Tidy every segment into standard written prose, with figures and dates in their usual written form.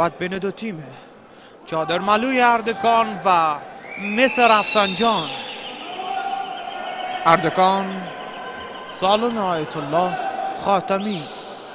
رقابت بین دو تیمه. چادرملوی اردکان و مصر رفسنجان. اردکان سالن آیت الله خاتمی.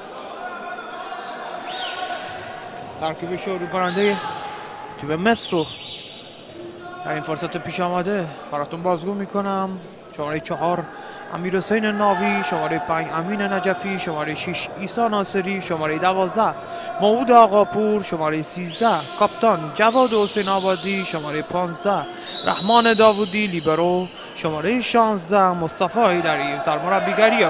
ترکیب شروع کننده تیم مصر رو در این فرصت پیش آمده براتون بازگو میکنم. شماره 4 امیرحسین ناوی، شماره 5 امین نجفی، شماره 6 عیسی ناصری، شماره 12 موعود آقاپور، شماره 13 کاپتان جواد حسین آبادی، شماره 15 رحمان داوودی لیبرو، شماره 16 مصطفی حیدری. سرمربیگری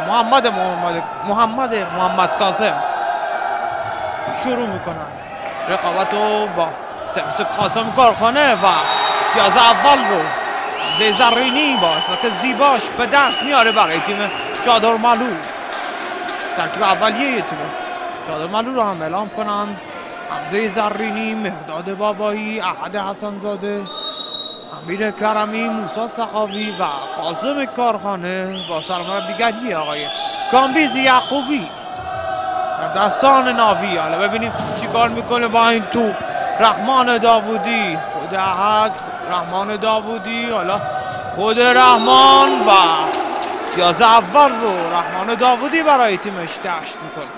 محمد کاظم شروع میکنن رقابت رو با سرویس قاسم کارخانه و پیاز اول رو حمزه زرینی با اسمت زیباش به دست میاره برای تیم چادرملو. ترکیب اولیه تیم چادرملو رو هم اعلام کنند: حمزه زرینی، مهرداد بابایی، احد حسنزاده، امیر کرمی، موسی سخاوی و قاسم کارخانه با سرمربیگری آقای کامبیز یعقوبی در دستان ناوی. حالا ببینیم چیکار میکنه با این توپ رحمان داوودی. خود احد، رحمان داوودی، حالا خود رحمان و پیاز اول رو رحمان داوودی برای تیمش دشت میکنه.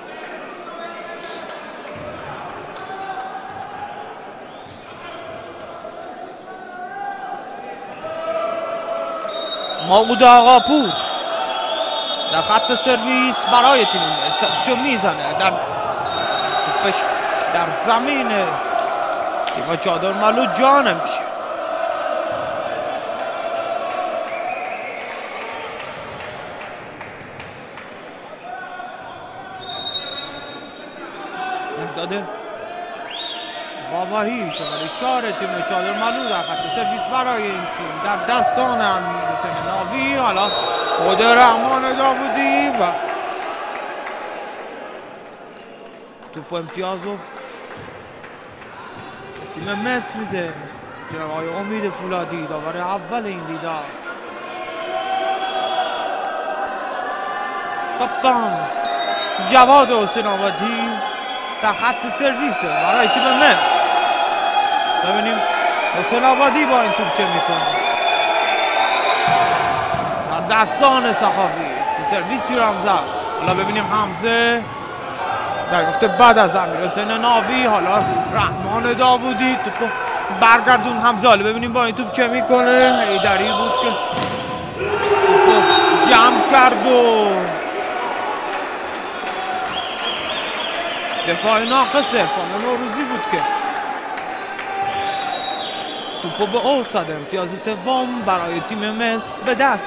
موعود آقاپور در خط سرویس برای تیم مصر میزنه در زمین تیم چادرملو جا نمیشه. مهرداد بابایی، شماره 4 تیم چادرملو در خط سرویس برای این تیم در دستان امیرحسین ناوی. حالا خود رحمان داوودی و توپ امتیاز رو تیم مصر میده. جناب آقای امید فولادی داور اول این دیدار. کاپتان جواد حسین آبادی در خط سرویس برای تیم مصر. ببینیم حسین آبادی با این توپ چه میکنه. در دستان سخاوی سرویسی رو هم زد. حالا ببینیم حمزه دریافت بعد از امیرحسین ناوی. حالا رحمان داوودی توپ برگردون حمزه. حالا ببینیم با این توپ چه میکنه. حیدری بود که توپ جمع کرد و دفاع ناقص عرفان نوروزی بود که توپ به اوت زد. امتیاز سوم برای تیم مصر به دست.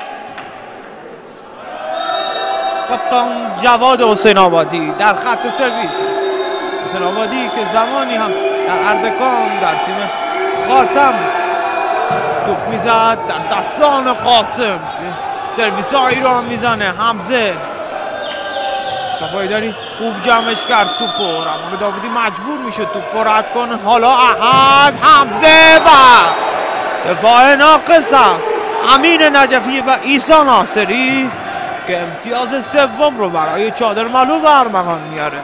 کاپتان جواد حسین آبادی در خط سرویس. حسین آبادی که زمانی هم در اردکان در تیم خاتم توپ میزد در دستان قاسم. سرویس هایی رو هم میزنه حمزه. صفایی داری خوب جمعش کرد توپ و رحمان داوودی مجبور میشه توپ رد کنه. حالا احد، حمزه و دفاع ناقص است امین نجفی و عیسی ناصری که امتیاز سوم رو برای چادرملو به ارمغان میاره.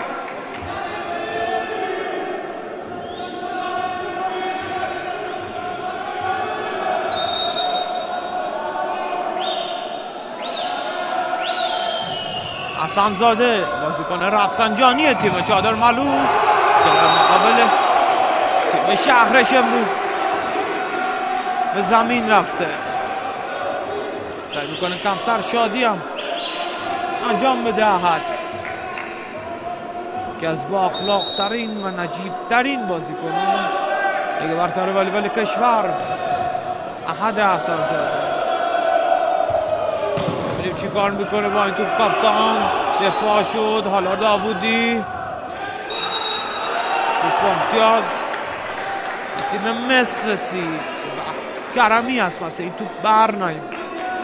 حسنزاده بازیکن رفسنجانی تیم چادرملو که در مقابل تیم شهرش امروز به زمین رفته سعی میکنه کمتر شادی هم انجام بده. احد که از با اخلاق ترین و نجیب ترین بازیکنان لیگ برتر والیبال کشور احد حسنزاده. ببینیم چی کار میکنه با این توپ کاپتان. دفاع شد. حالا داوودی توپ امتیاز تیم مصر رسید. کرمی هست واسه این توپ بر نیومد.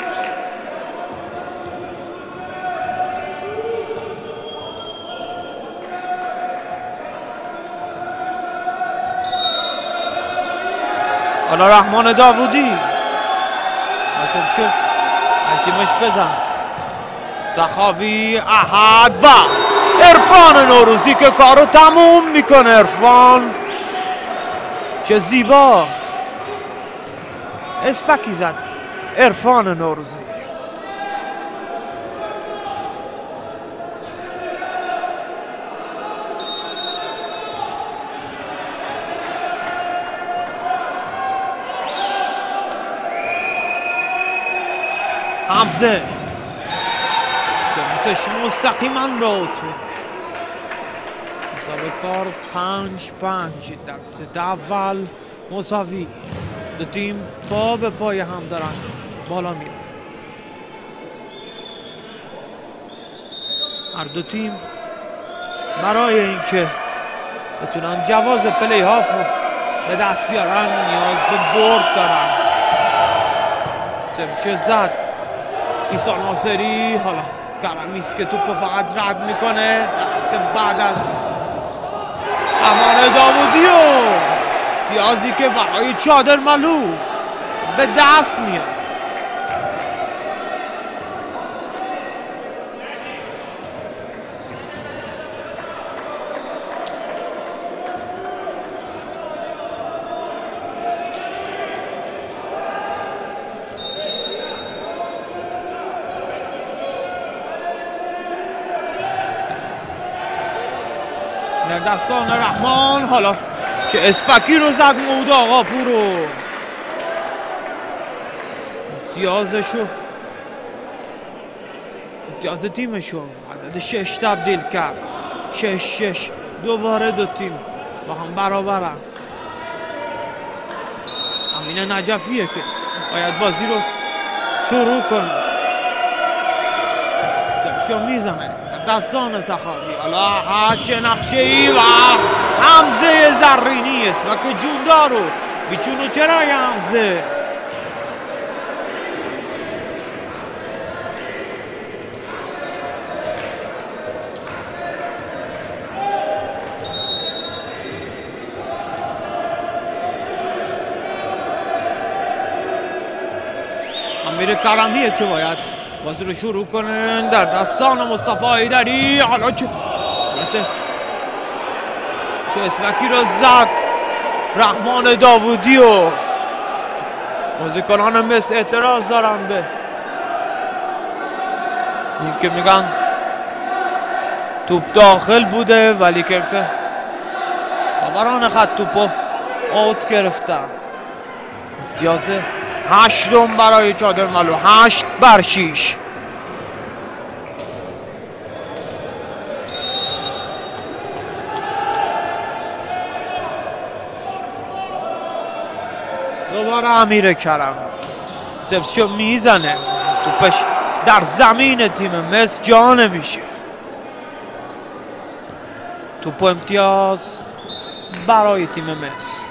حالا رحمان داوودی تیمش بزن. سخاوی، احد و عرفان نوروزی که کارو تموم میکنه. عرفان چه زیبا اسپکی زد عرفان نوروزی. حمزه سرویسش مستقیما به اوتمیر. حساب کار 5-5 در ست اول مساوی. دو تیم پا به پای هم دارن بالا میرن. هر دو تیم برای اینکه بتونن جواز پلی هاف رو به دست بیارن نیاز به برد دارن. سرویس زد عیسی ناصری. حالا کرمیست که توپ فقط رد میکنه. رفته بعد از امان داوودی و امتیازی که برای چادرملو به دست میاد. در دستان رحمان. حالا چه اسپکی رو زد مود آقا پورو. امتیاز تیمشو عدد 6 تبدیل کرد. 6-6 دوباره دو تیم با هم برابرن. امین نجفیه که باید بازی رو شروع کنه. سرسیو میزنه دستان سخاوی. حالا چه نقشه ای و حمزه زرینی اسمک جوندار رو بیچون چرای حمزه. امیر کرمیه که باید بازی رو شروع کنن در دستان مصطفی ایدری. حالا چه اسمکی رو زد رحمان داوودی و بازیکنان مصر اعتراض دارن به این که میگن توپ داخل بوده ولی که داوران خط توپو اوت گرفتن. امتیاز 8 برای چادرملو. 8-6. دوباره امیر کرم سفسیو میزنه. توپش در زمین تیم مصر جا نمیشه. توپ امتیاز برای تیم مصر.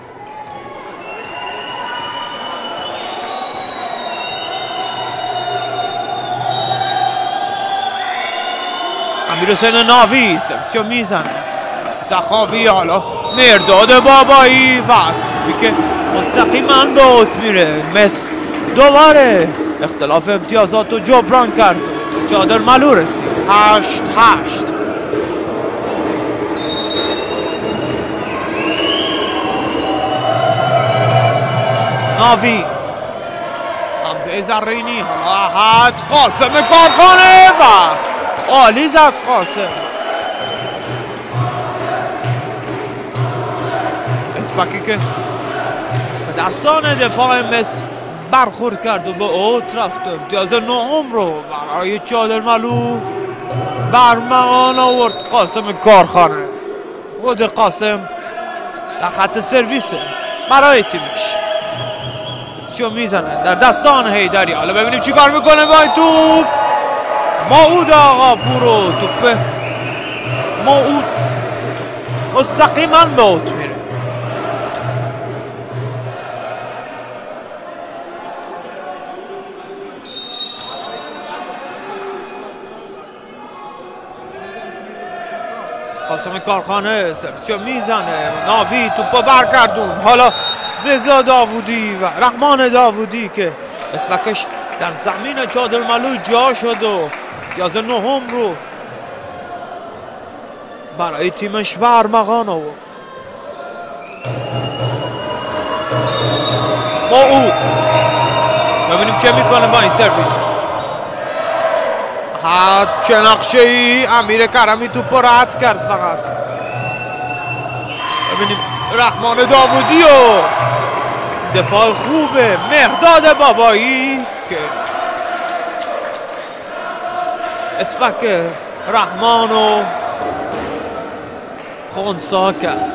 امیر حسین ناوی سفسیو میزنه. سخاوی. حالا مرداد بابایی و توپی که مستقیما به اوت میره. مصر دوباره اختلاف امتیازات رو جبران کرد. چادرملو رسید. 8-8. ناوی حمزه زرینی. حالا احد قاسم کارخانه و عالی زد قاسم. اسپکی که به دستان دفاع مصر برخورد کرد و به اوت رفت. امتیاز 9 رو برای چادرملو برمغان آورد قاسم کارخانه. خود قاسم در خط سرویسه برای تیمش. چیو میزنه در دستان حیدری. حالا ببینیم چی کار میکنه با این توپ. موعود آقا پورو. توپ موعود مستقیما به اوت میره. قاسم کارخانه سرسیو میزنه. ناوی توپو برگردون. حالا رضا داوودی و رحمان داوودی که اسمکش در زمین چادرملو جا شد و امتیاز 9 رو برای تیمش به ارمغان آورد. موعود ببینیم چه میکنه با این سرویس. چه نقشه ای امیر کرمی توپ رو رد کرد. فقط ببینیم رحمان داوودی و دفاع خوبه مهرداد بابایی که اسپک رحمان و خونسا کرد.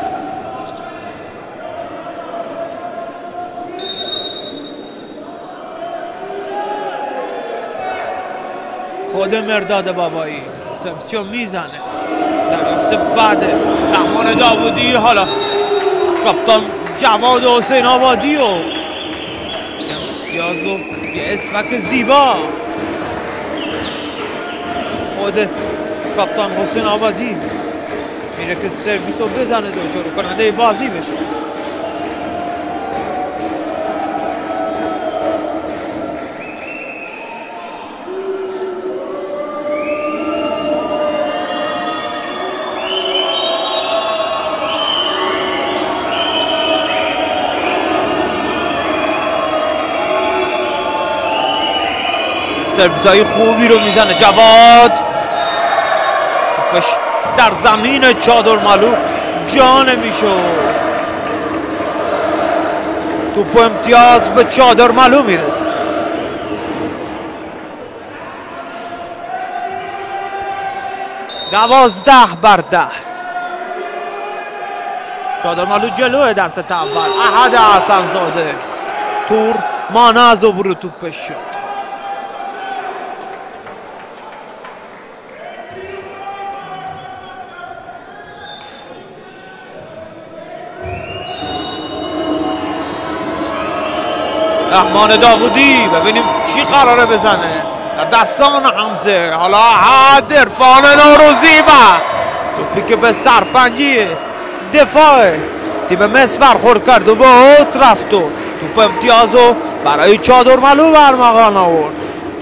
خود مهرداد بابایی سرویسیو میزنه. دریافت بعد رحمان داوودی. حالا کاپیتان جواد حسین آبادی و امتیاز و یه اسمک زیبا. خود کاپیتان حسین آبادی میره که سرویس رو بزنه و شروع کننده بازی بشه. سرویس های خوبی رو میزنه جواد. توپش در زمین چادرمالو جا نمیشه. توپ امتیاز به چادرمالو میرسه. دوازده بر 10. چادرمالو جلوه در ست اول. احد حسن‌زاده تور مانع از عبور توپش شد. رحمان داوودی ببینیم چی قراره بزنه در دستان حمزه. حالا حد عرفان نوروزی و توپی که به سرپنجی دفاع تیم مس برخورد کرد و به اوت رفت و توپ امتیازو برای چادرمالو به ارمغان آورد.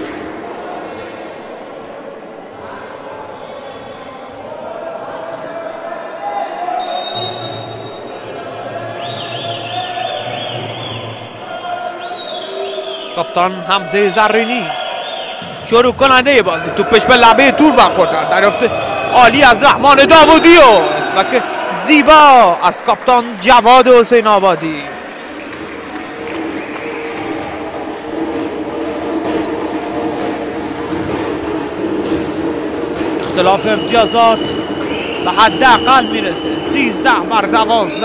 کاپیتان حمزه زرینی شروع کننده بازی. توپش به لبه تور برخورد. دریافت عالی از رحمان داوودی و اسمک زیبا از کاپیتان جواد حسین آبادی. اختلاف امتیازات به حداقل میرسه 13 بر 12.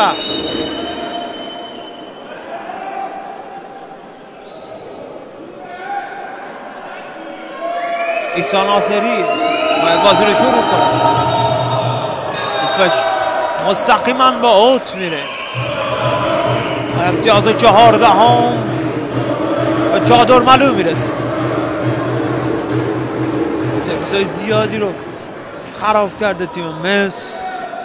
عیسی ناصری باید بازی رو شروع کنه. توپش مستقیما با اوت میره. امتیاز 14 به چادرمالو میرسه. سرویسای زیادی رو خراب کرده تیم مس.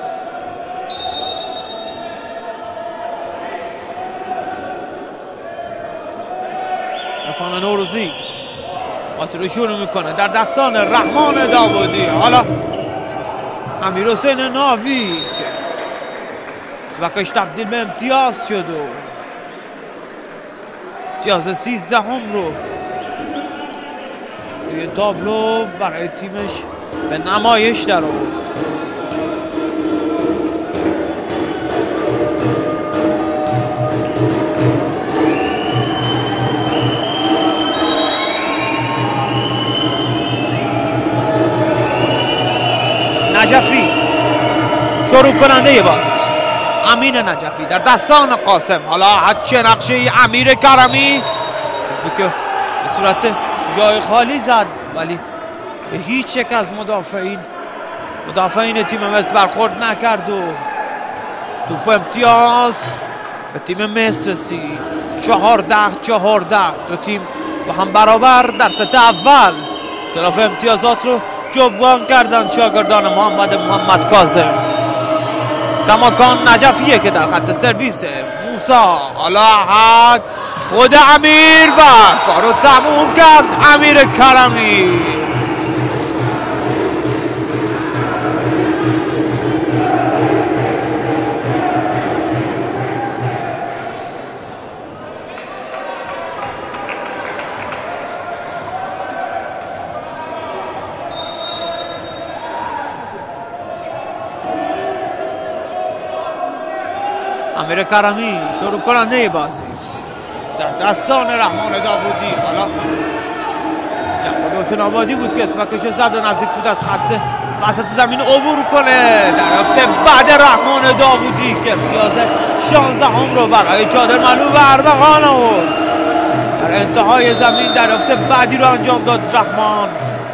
عرفان نوروزی بازی رو شروع میکنه در دستان رحمان داوودی. حالا امیر حسین ناوی اسمکش تبدیل به امتیاز شد و امتیاز 13 رو توی تابلو برای تیمش به نمایش در آورد. نجفی شروع کننده بازی است. امین نجفی در دستان قاسم. حالا چه نقشه امیر کرمی که به صورت جای خالی زد ولی به هیچ یک از مدافعین تیم مس برخورد نکرد و توپ امتیاز به تیم مس رسید. 14 دو تیم با هم برابر در ست اول. اختلاف امتیازات رو جبران کردن شاگردان محمد کاظم. کماکان نجفیه که در خط سرویس. موسا حالا خود امیر و کارو تموم کرد امیر کرمی. امیر کرمی شروع کننده بازی است در دستان رحمان داوودی. حالا جواد حسین آبادی بود که اسمکش زد و نزدیک بود از خط وسط زمین عبور کنه. دریافت بعد رحمان داوودی که امتیاز 16 رو برای چادر منو و ارمغان آورد. در انتهای زمین دریافت بعدی رو انجام داد رحمان.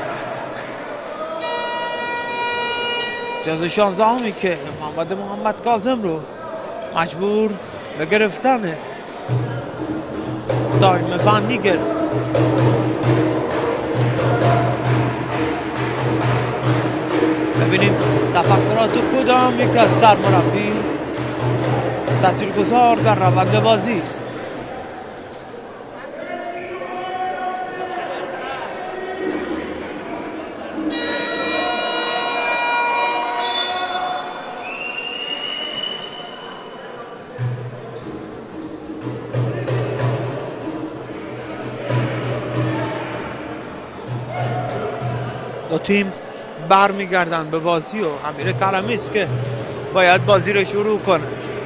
امتیاز 16 که محمد کاظم رو مجبور به گرفتن تایم فنی کرد. ببینیم تفکرات کدام یک از سرمربی تاثیرگذار در روند بازی است. دو تیم برمیگردن به بازی و امیر کرمی است که باید بازی رو شروع کنه.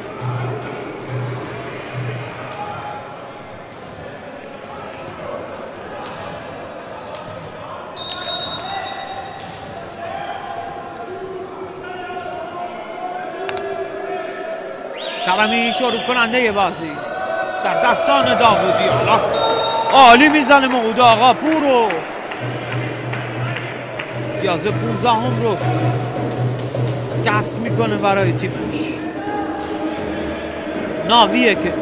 کرمی شروع کننده بازی است در دستان داوودی. حالا عالی میزنه موعود آقا پور رو. امتیاز 15 رو کسب میکنه برای تیمش. ناویه که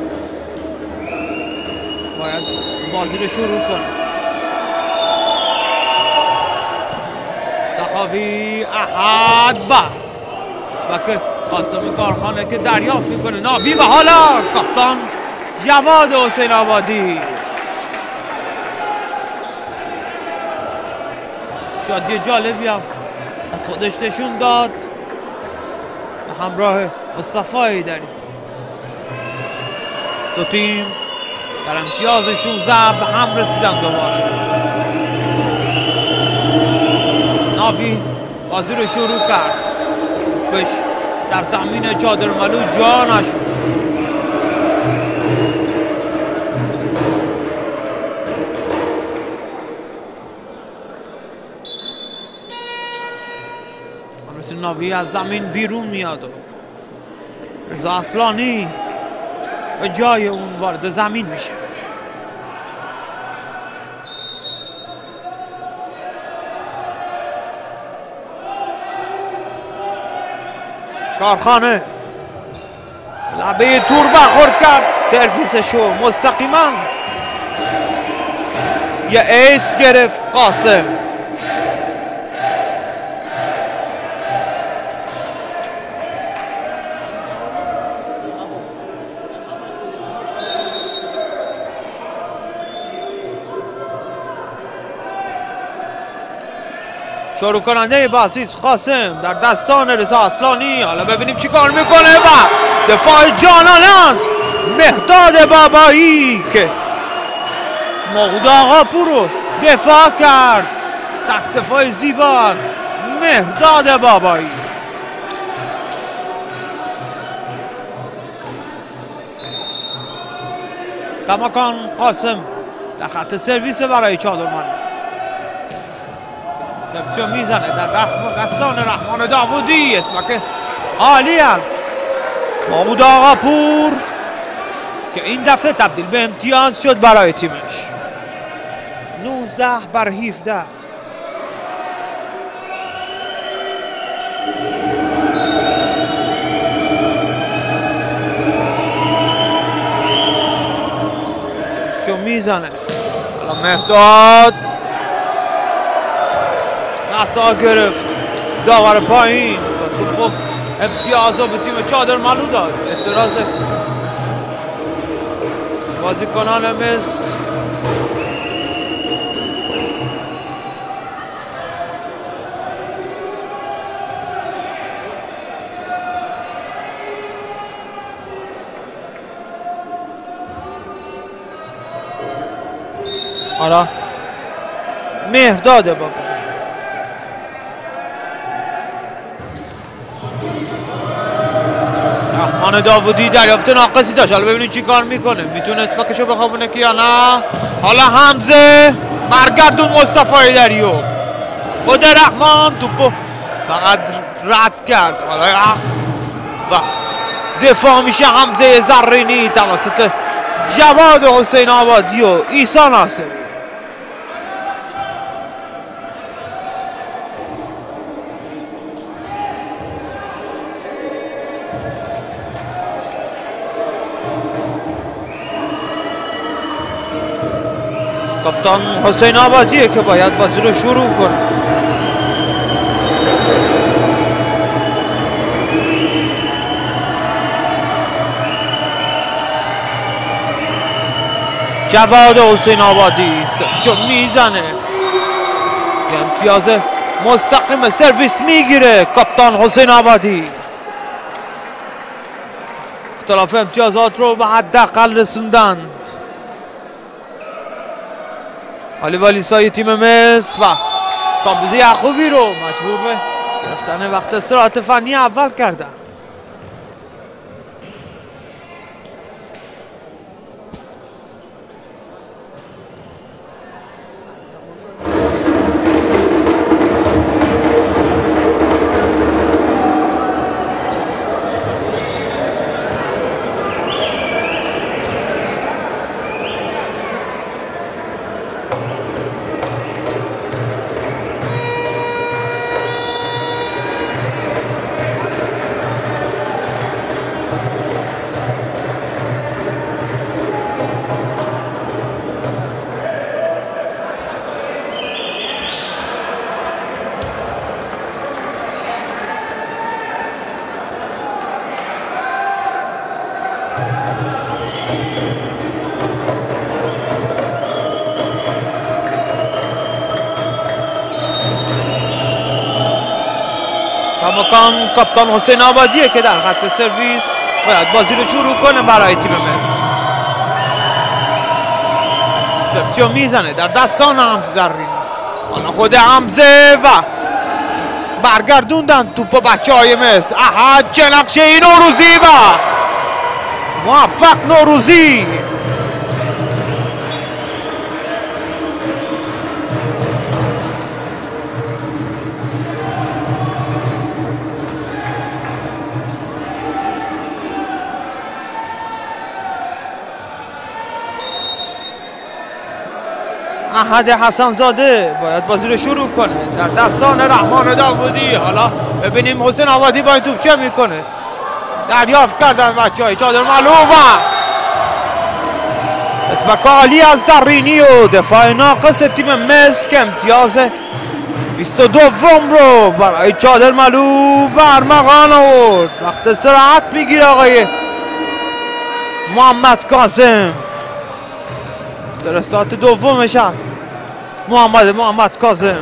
باید بازی رو شروع کنه. سخاوی احد با اسمک قاسم کارخانه که دریافت میکنه. ناوی و حالا کاپتان جواد حسین آبادی شادی جالبی هم از خودش نشون داد به همراه مصطفی ایدری. دو تیم در امتیاز 16 به هم رسیدن. دوباره ناوی بازی رو شروع کرد. بش در زمین چادر ملو جا نشد. ناوی از زمین بیرون میاد و رضا اصلانی به جای اون وارد زمین میشه. کارخانه لبه تور برخورد کرد. سرویسشو مستقیما یه ایس گرفت قاسم. شروع کننده بازی قاسم در دستان رضا اصلانی. حالا ببینیم چی کار میکنه و دفاع جانانه است مهداد بابایی که موعود آقا پور رو دفاع کرد. تک دفاع زیباست مهداد بابایی. کماکان قاسم در خط سرویس برای چادرمن نفسیو میزنه در دستان رحمان داوودی. اسمک عالی است موعود آقا پور که این دفعه تبدیل به امتیاز شد برای تیمش. 19 بر 17. نفسیو میزنه. حالا مهداد خطا گرفت. داور پایین و توپ امتیاز رو به تیم چادر ملو داد. اعتراض بازیکنان مس حالا مهرداد بابا رحمان داوودی دریافت ناقصی داشت. حالا ببینید چی کار میکنه، میتونه اسپاکشو بخوابونه که یا نه. حالا حمزه برگردون مصطفی دریو، خود رحمان توپو فقط رد کرد. حالا و دفاع میشه حمزه زرینی توسط جواد حسین آبادی و عیسی ناصری. کاپیتان حسین آبادیه که باید بازی رو شروع کنه. جواد حسین آبادی سرچو میزنه، امتیاز مستقیم سرویس میگیره کاپیتان حسین آبادی. اختلاف امتیازات رو به حداقل رسوندند. علی والیسای تیم مصر و کامبوز یعقوبی رو مجبور به گرفتن وقت استراحت فنی اول کردن. کاماکان کاپیتان حسین آبادیه که در خط سرویس باید بازی رو شروع کنه برای تیم مصر. سرویسیو میزنه در دستان حمزه زرینی. حالا خود حمزه و برگردوندن توپو بچه های مصر. احد چه نقشه ای نوروزی و موفق نوروزی. احد حسن‌زاده باید بازی رو شروع کنه در دستان رحمان داوودی. حالا ببینیم حسین آبادی با این توپ چه میکنه. دریافت کردن بچه‌های چادر معلوم و اسمک عالی از زرینی و دفاع ناقص تیم مصر که امتیاز 22 رو برای چادر معلوم برمغان آورد. وقت استراحت میگیره آقای محمد کاظم. در استراحت دومش هست محمد کاظم.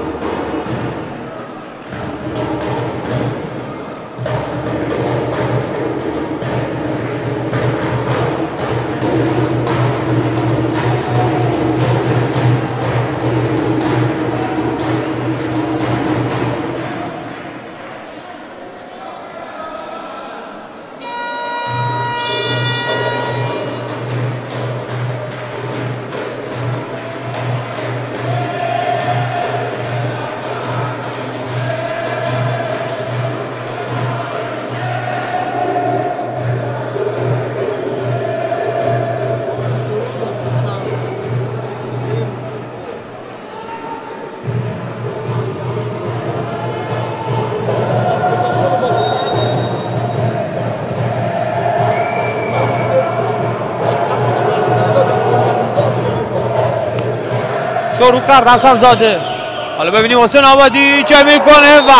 شروع کرد حسن‌زاده. حالا ببینیم حسین آبادی چه میکنه و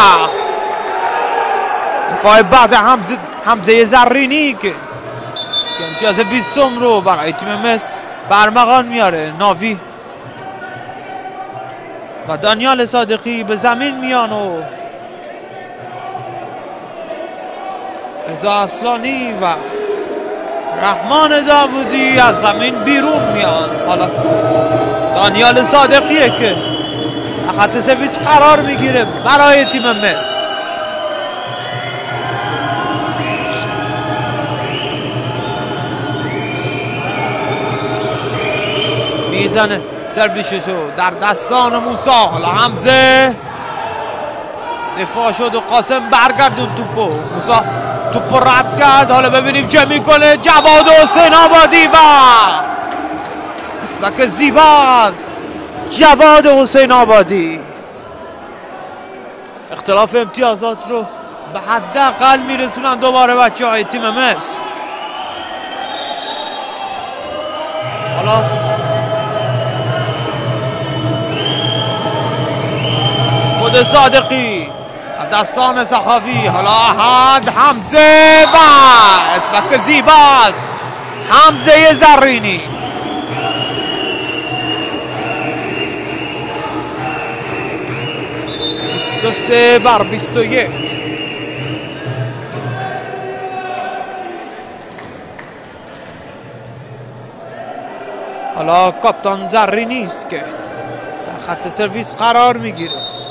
دفاع بعد حمزه زرینی که امتیاز 20 رو برای تیم مصر برمغان میاره. ناوی و دانیال صادقی به زمین میان و رضا اصلانی و رحمان داوودی از زمین بیرون میان. حالا دانیال صادقیه که خط سرویس قرار میگیره برای تیم مصر. میزنه سرویسشو در دستان موسی. حالا حمزه دفاع شد و قاسم برگردون توپو. موسی توپو رد کرد. حالا ببینیم چه میکنه جواد حسین آبادی و اسمک زیباست جواد حسین آبادی. اختلاف امتیازات رو به حداقل میرسونن دوباره بچه های تیم مس. حالا خود صادقی دستان صحافی. حالا احد حمزه و اسمک زیباست حمزه زرینی. 23-21. حالا کاپتان زرینی است که در خط سرویس قرار میگیره.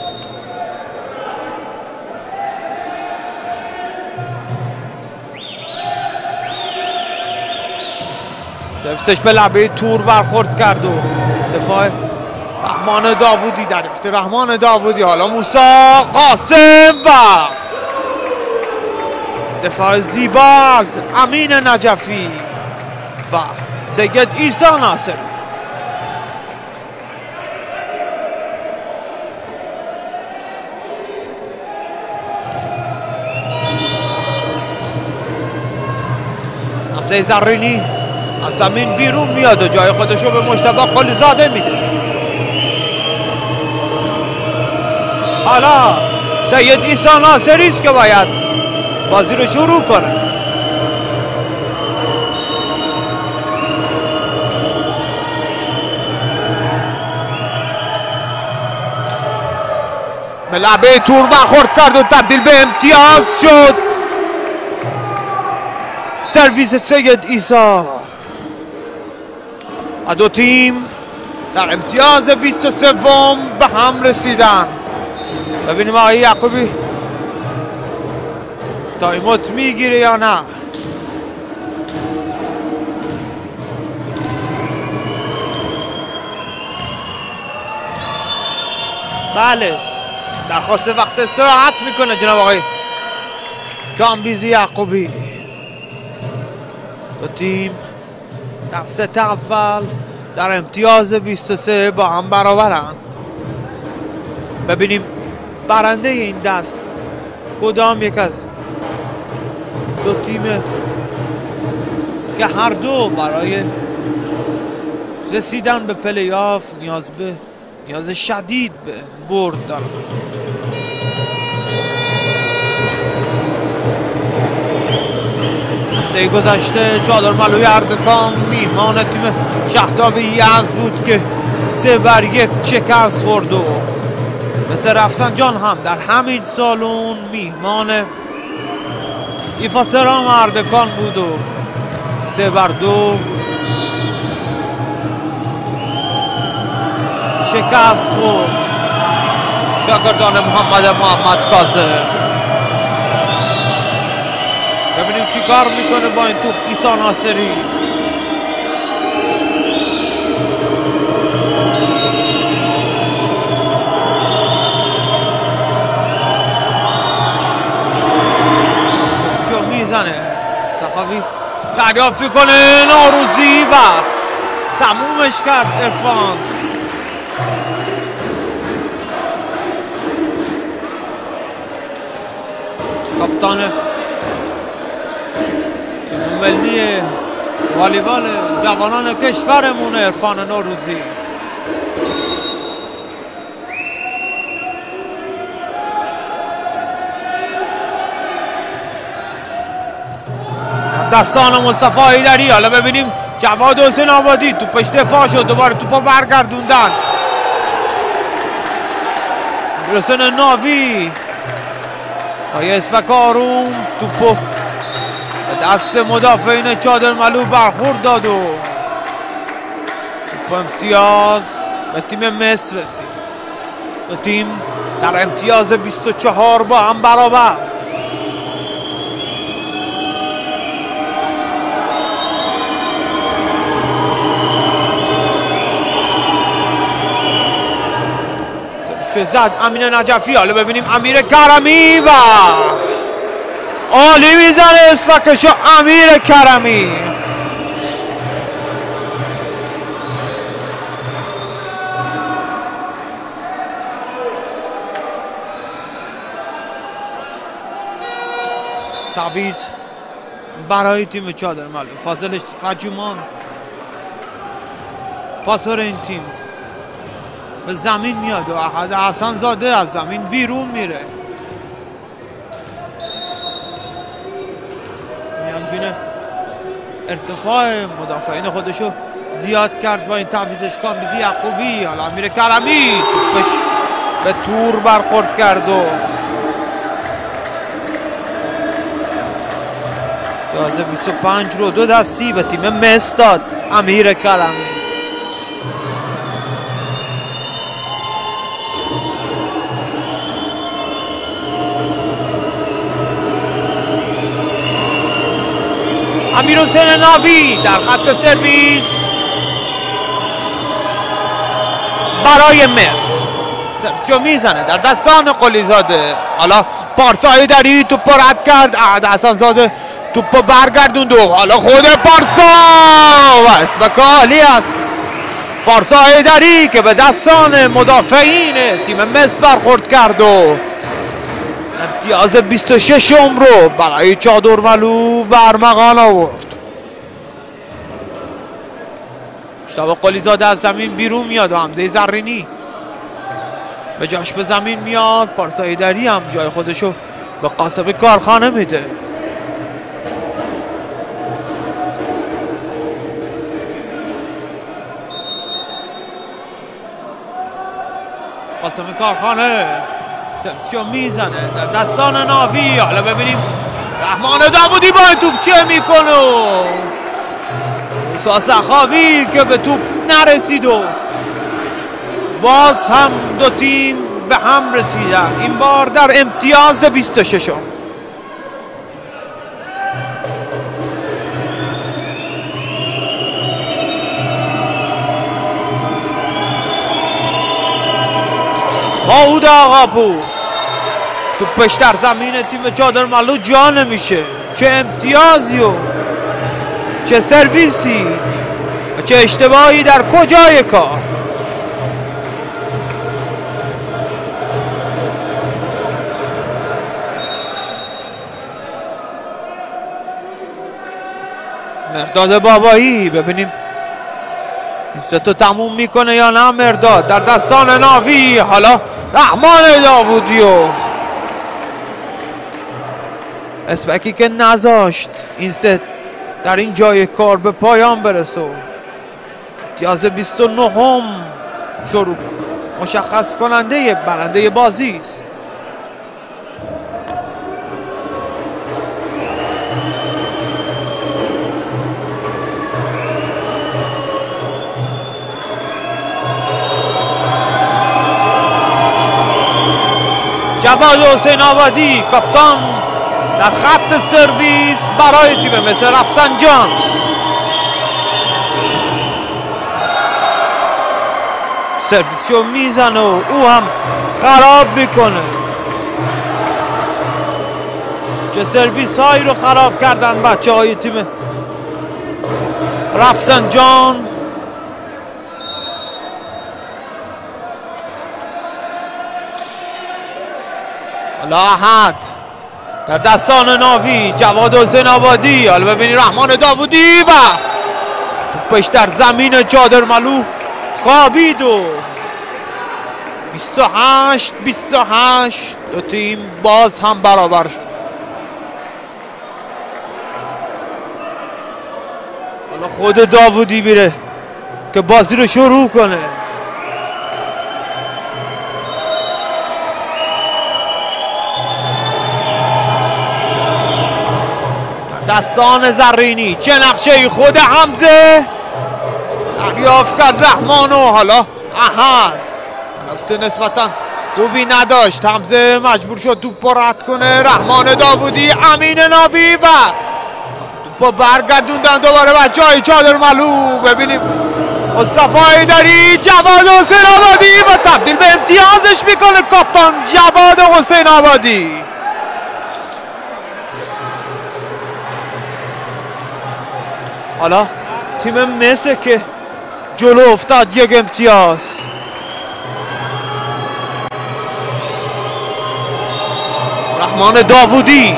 سرویسش به لبه تور برخورد کرد و دفاع رحمان داوودی در اختیار رحمان داوودی. حالا موسی قاسم و دفاع زیباز امین نجفی و سید عیسی ناصری. حمزه زرینی از زمین بیرون میاد و جای خودشو به مجتبی قلیزاده میده. حالا سید عیسی ناصری است که باید بازی رو شروع کنه. به لبه تور برخورد کرد و تبدیل به امتیاز شد. سرویس سید عیسی. دو تیم در امتیاز 23 به هم رسیدن. ببینیم آقای یعقوبی تایموت میگیره یا نه. بله درخواست وقت استراحت میکنه جناب آقای کامبیزی یعقوبی. دو تیم در ست اول در امتیاز 23 با هم برابرند. ببینیم برنده این دست کدام یک از دو تیمه که هر دو برای رسیدن به پلی آف نیاز شدید به برد دارن. هفته گذشته چادرملوی اردکان میهمان تیم شهرتاب یزد بود که 3-1 شکست خورد و مثل رفسنجان هم در همین سالون میهمان ایفا سرام اردکان بود و 3-2 شکست خورد شاگردان محمد کاظم. ببینیم چی کار میکنه با این توپ عیسی ناصری. میزنه صحافی دریافت کنه نوروزی و تمومش کرد عرفان. کاپیتان تیم ملی والیبال جوانان کشورمون عرفان نوروزی. دستان مصطفی ایدری. حالا ببینیم جواد حسین آبادی توپش دفاع شد دوباره توپا برگردوندن. رسن ناوی آیه اسمک آروم توپو به دست مدافعین چادرملو برخورد داد و توپ امتیاز به تیم مصر رسید. دو تیم در امتیاز 24 با هم برابر. که زد امین نجفی. حالا ببینیم امیر کرمی و عالی میزنه اسفکشو امیر کرمی. تعویض برای تیم چادرملو. فاضل فجومان پاسور این تیم به زمین میاد و احد حسن زاده از زمین بیرون میره. میانگین ارتفاع مدافعین خودشو زیاد کرد با این تعویضش کامبیزی یعقوبی. حالا امیر کرمی توپش به تور برخورد کرد و تازه 25 رو 2 دستی به تیم مس داد امیر کرمی. امیر حسین ناوی در خط سرویس برای مس. سرویسو میزنه در دستان قلیزاده. حالا پارسا حیدری توپ رد کرد. احد حسن زاده توپ برگردوند و حالا خود پارسا و اسمک عالی است. پارسا حیدری که به دستان مدافعین تیم مس برخورد کرد و امتیاز 26 رو برای چادرملو برمغان آورد. مجتبی قلیزاده از زمین بیرون میاد و حمزه زرینی به جاش به زمین میاد. پارسا حیدری هم جای خودشو به قاسم کارخانه میده. قاسم کارخانه سرسیو میزنه در دستان ناوی. حالا ببینیم رحمان داوودی با این توپ چه میکنه. موسی سخاوی که به توپ نرسید و باز هم دو تیم به هم رسیدن، این بار در امتیاز 26. ماهود آقاپور توپش در زمین تیم چادرملو جا نمیشه. چه امتیازی و چه سرویسی و چه اشتباهی در کجای کار. مرداد بابایی ببینیم این ستو تموم میکنه یا نه. مرداد در دستان ناوی. حالا رحمان داوودی و اسمکی که نذاشت این ست در این جای کار به پایان برسه. امتیاز 29 شروع مشخص کننده برنده بازی است. جواد حسین آبادی کاپیتان در خط سرویس برای تیم مثل رفسنجان. سرویسشو میزنه و او هم خراب میکنه. چه سرویس هایی رو خراب کردن بچه های تیم رفسنجان. لاحت در دستان ناوی جواد حسین آبادی. حالا ببینید رحمان داوودی و توپش در زمین چادرملو خوابید و 28 دو تیم باز هم برابر شد. حالا خود داوودی میره که بازی رو شروع کنه. دستان زرینی چه نقشه خود حمزه دریافت کرد رحمانو. حالا احد رفته نسبتا خوبی نداشت. حمزه مجبور شد توپ رد کنه. رحمان داوودی امین ناوی و توپ برگردوندن دوباره بچه های چادرملو. ببینیم مصطفی حیدری، جواد حسین آبادی و تبدیل به امتیازش میکنه کاپتان جواد حسین آبادی. حالا تیم مصر که جلو افتاد یک امتیاز. رحمان داوودی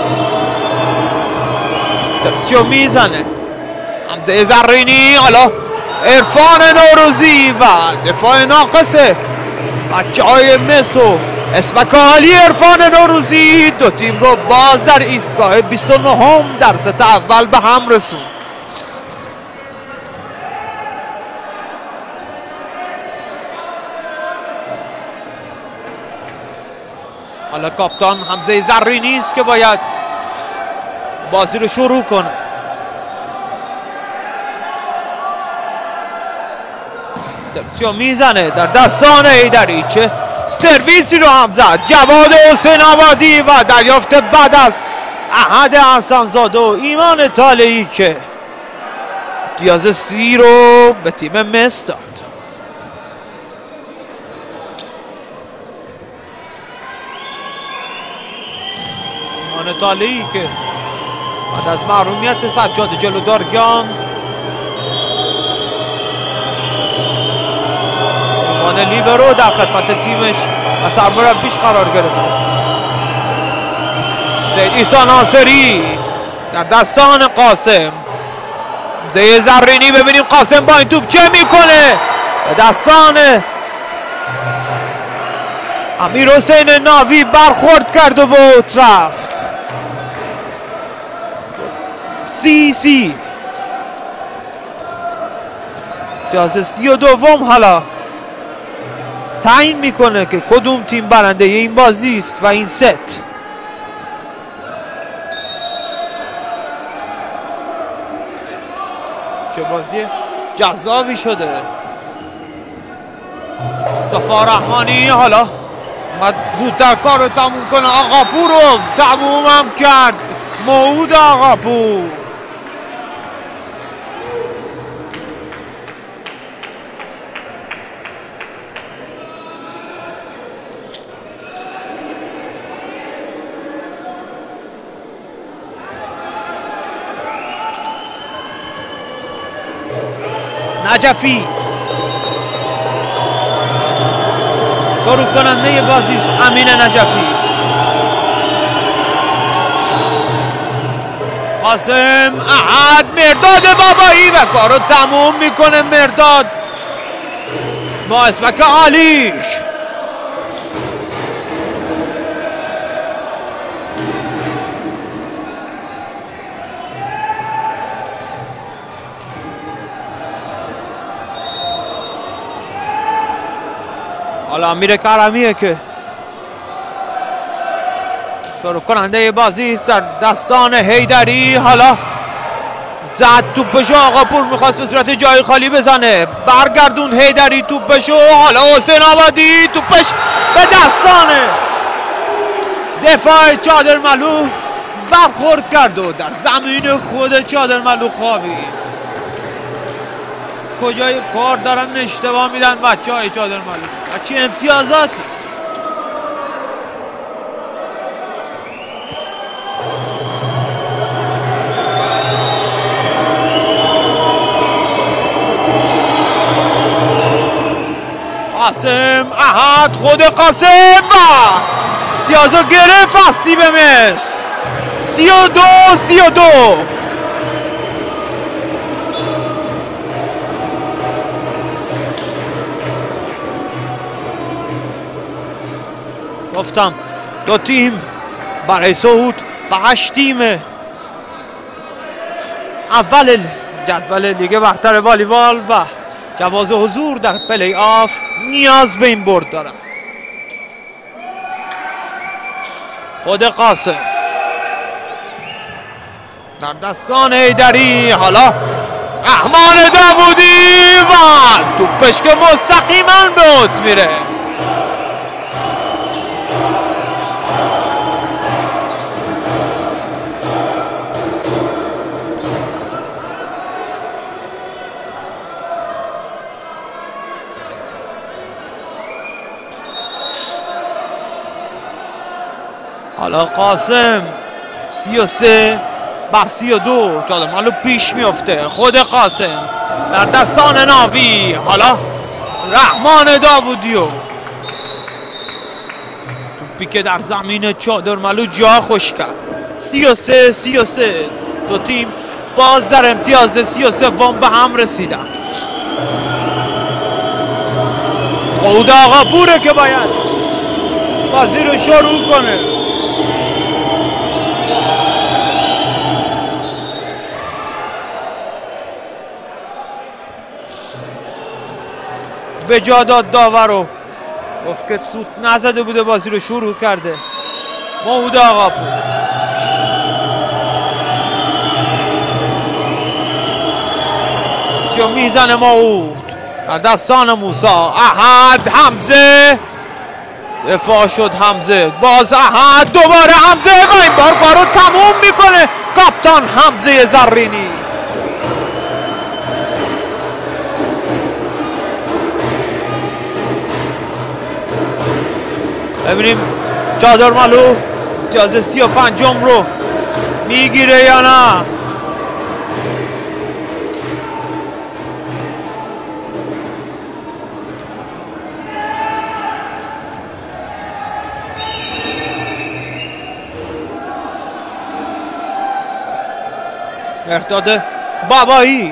سرسیو میزنه، حمزه زرینی، حالا عرفان نوروزی و دفاع ناقصه بچه های مصر. اسمک عالی عرفان نوروزی دو تیم رو باز در ایستگاه 29 در ست اول به هم رسون. حالا کاپتان حمزه زرینی است که باید بازی رو شروع کنه. سرسیو میزنه در دستان حیدری، چه سرویسی رو هم زد جواد حسین آبادی و دریافت بعد از احد حسن‌زاده و ایمان طالعی که امتیاز 30 رو به تیم مصر داد. ایمان طالعی که بعد از محرومیت سجاد جلودارگان لیبرو در خدمت تیمش و سرمربیش قرار گرفته. سید عیسی ناصری در دستان قاسم، حمزه زرینی، ببینیم قاسم با این توپ چه میکنه، به دستان امیر حسین ناوی برخورد کرد و بوت رفت. سی امتیاز 32 حالا تعیین میکنه که کدوم تیم برنده این بازی است و این ست. چه بازی جذابی شده. صفا رحمانی حالا اومد زودتر کار رو تموم کنه. آقاپور رو تموم هم کرد موعود آقاپور. نجفی شروع کننده بازی است. امین نجفی، قاسم، احد، مرداد بابایی و کار رو تموم میکنه مرداد با اسمک عالیش. حالا امیر کرمیه که شروع کننده بازی است در دستان حیدری. حالا زد توپشو، آقاپور میخواست به صورت جای خالی بزنه، برگردون حیدری توپشو. حالا حسین آبادی توپش به دستان دفاع چادرملو برخورد کرد و در زمین خود چادرملو خوابید. کجای کار دارن اشتباه میدن بچه های چادرملو و چه امتیازاتی. قاسم، احد، خود قاسم و امتیازو گرفت آسیب مصر. 32 گفتم دو تیم برای صعود به 8 تیم اول جدول لیگ برتر والیبال و جواز حضور در پلی آف نیاز به این برد دارن. خود قاسم در دستان حیدری، حالا رحمان داوودی و توپش که مستقیما به اوت میره. حالا قاسم 33 بر 32 جادرمالو پیش میفته. خود قاسم در دستان ناوی. حالا رحمان داوودیو توپی که در زمین چادرمالو جا خوش کرد. 33 دو تیم باز در امتیاز 33 به هم رسیدن. خود آقا پوره که باید بازی رو شروع کنه. به جا داد داور رو، گفت که سوت نزده بوده، بازی رو شروع کرده. موعود آقا پور چیو میزنه. موعود در دستان موسی. احد حمزه دفاع شد. حمزه باز احد دوباره حمزه و این بار کارو تموم میکنه کاپتان حمزه زرینی. ببینیم چادرمالو امتیاز 35 رو میگیره یا نه. مرداد بابایی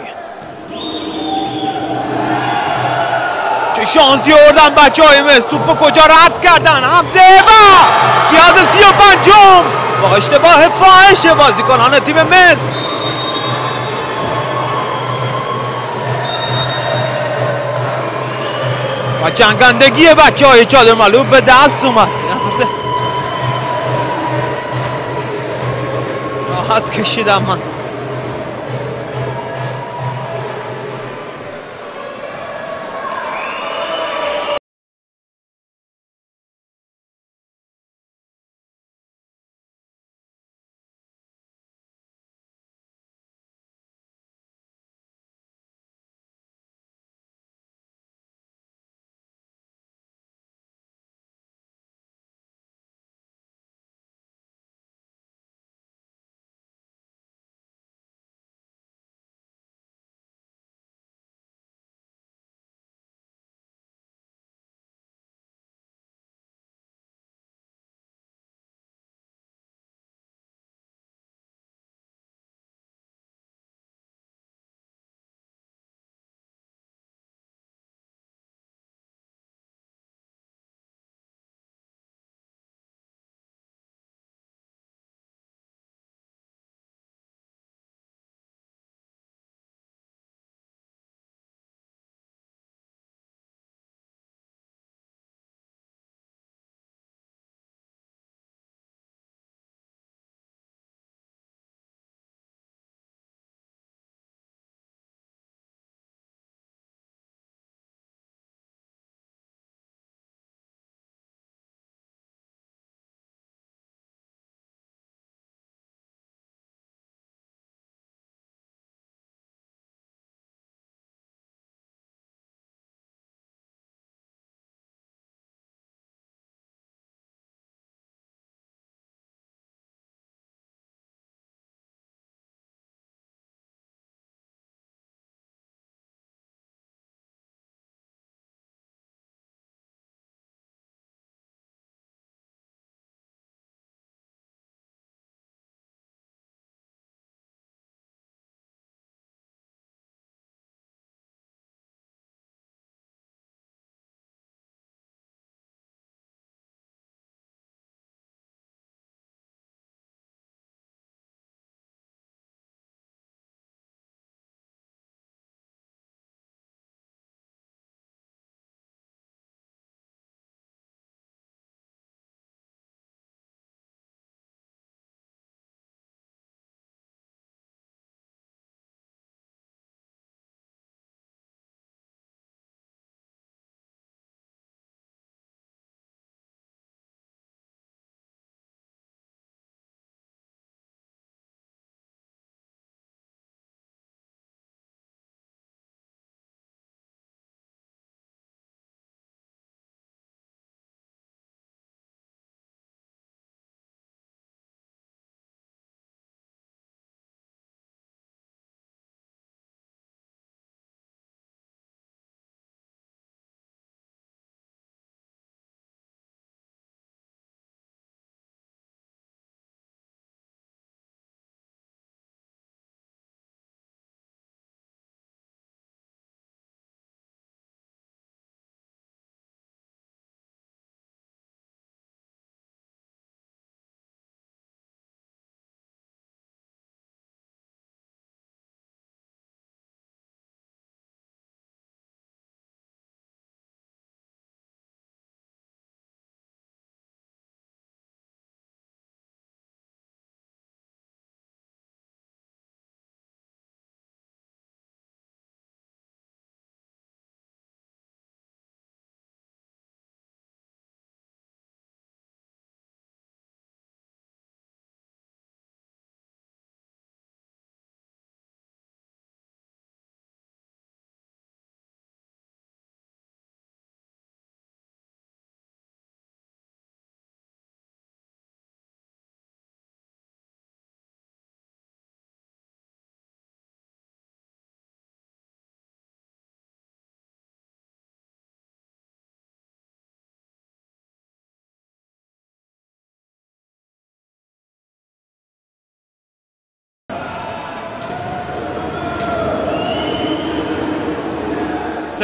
چه شانسی آوردن بچه های مصر. توپ کجا رد کردن. حمزه و امتیاز 35 با اشتباه فاحش بازیکنان تیم مصر. و جنگندگی بچه های چادرمالو به دست اومد. راحت کشیدم من.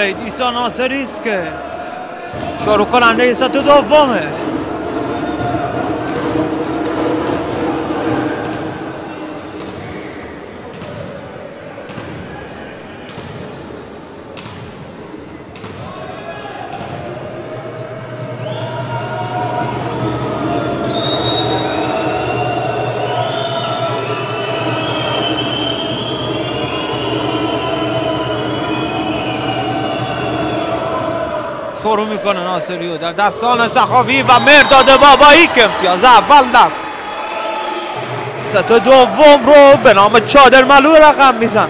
سید عیسی ناصری است که شروع کننده ست دومه. شروع میکنه ناصریو در دستان سخاوی و مرداد بابایی که امتیاز اول دست ست دوم رو به نام چادرملو رقم میزن.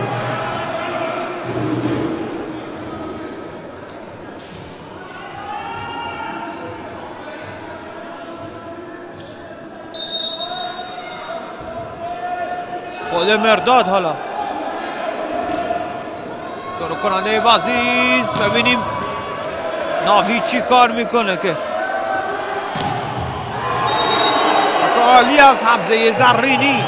خود مرداد حالا شروع کننده بازی است. ببینیم ناوی چی کار میکنه که عالی از حمزه زرینی.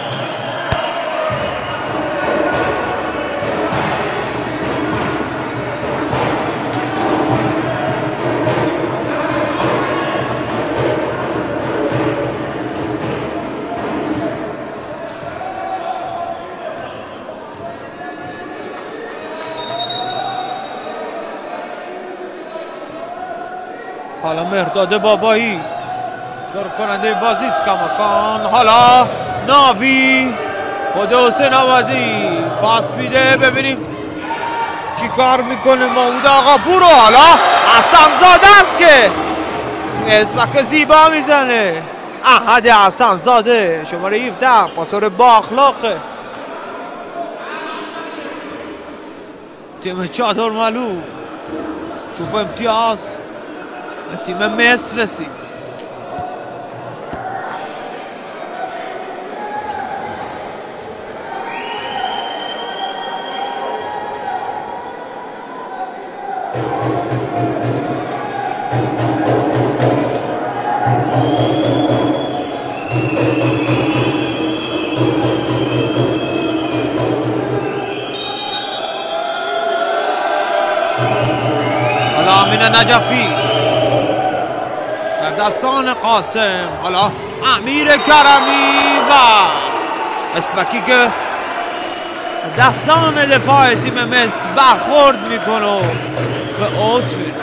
حالا مرداد بابایی شروع کننده بازی است. کماکان حالا ناوی خود حسین آبادی پاس میده. ببینیم چی کار میکنه محمود آقا پور. حالا حسن زاده است که اسمک زیبا میزنه. احد حسن زاده شماره 17 پاسور با اخلاقه تیم چادرملو. توپ امتیاز تیم مصر رسید. حالا امین نجفی در دستان قاسم. حالا امیر کرمی و اسمکی که دستان دفاع تیم مصر برخورد میکنه و به اوت میره.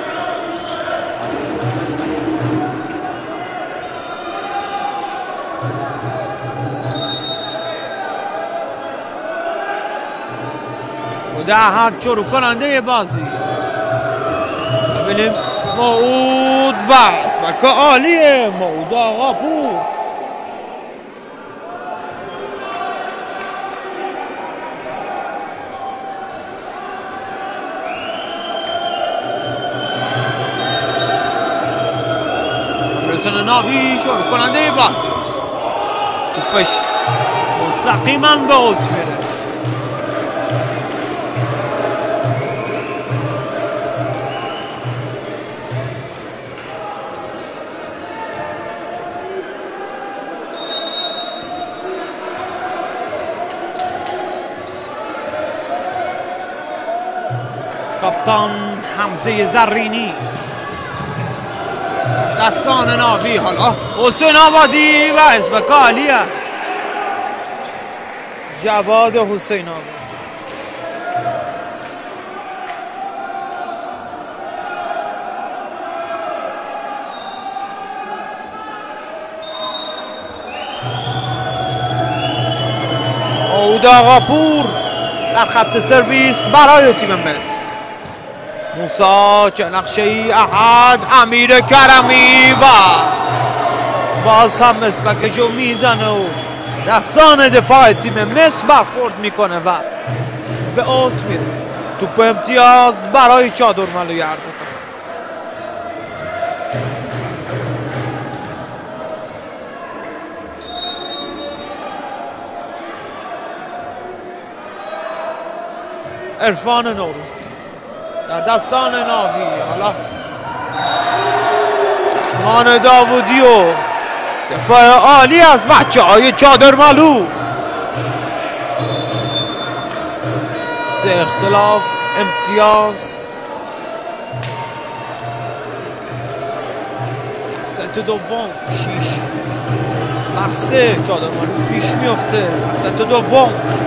و ده حد شروع کننده بازی ببینیم موعود و اسمک عالیه موعود آقا پور. رسن ناوی شروع کننده بازی است. توپش مستقیما به اوت میره. کاپتان حمزه زرینی دستان ناوی. حالا حسین آبادی و اسمک عالی است. جواد حسین آبادی موعود آقا پور در خط سرویس برای تیم مصر. موسی چنقشه‌ای، احد، امیر کرمی و باز هم اسمکشو میزنه و دستان دفاع تیم مصر برخورد میکنه و به اوت میره. توپ امتیاز برای چادرملو اردوغان. عرفان نوروزی در دستان ناوی. حالا رحمان داوودی و دفاع عالی از بچه های چادرملو. سه اختلاف امتیاز ست دوم 6-3 چادرمالو پیش میفته در ست دوم.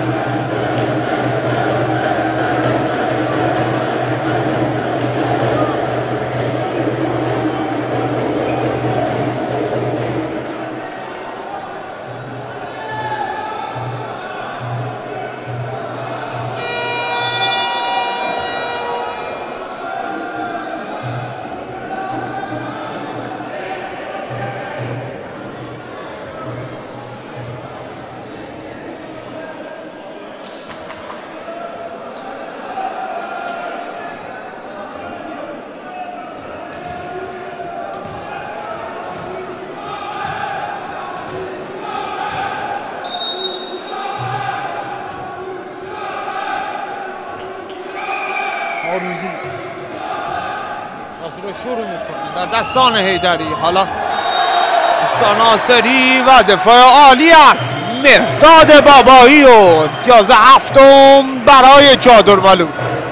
آروزی بازی رو شروع میکنه در دستان حیدری. حالا دستان ناصری و دفاع عالی است مهداد بابایی و امتیاز هفتم برای چادرمالو.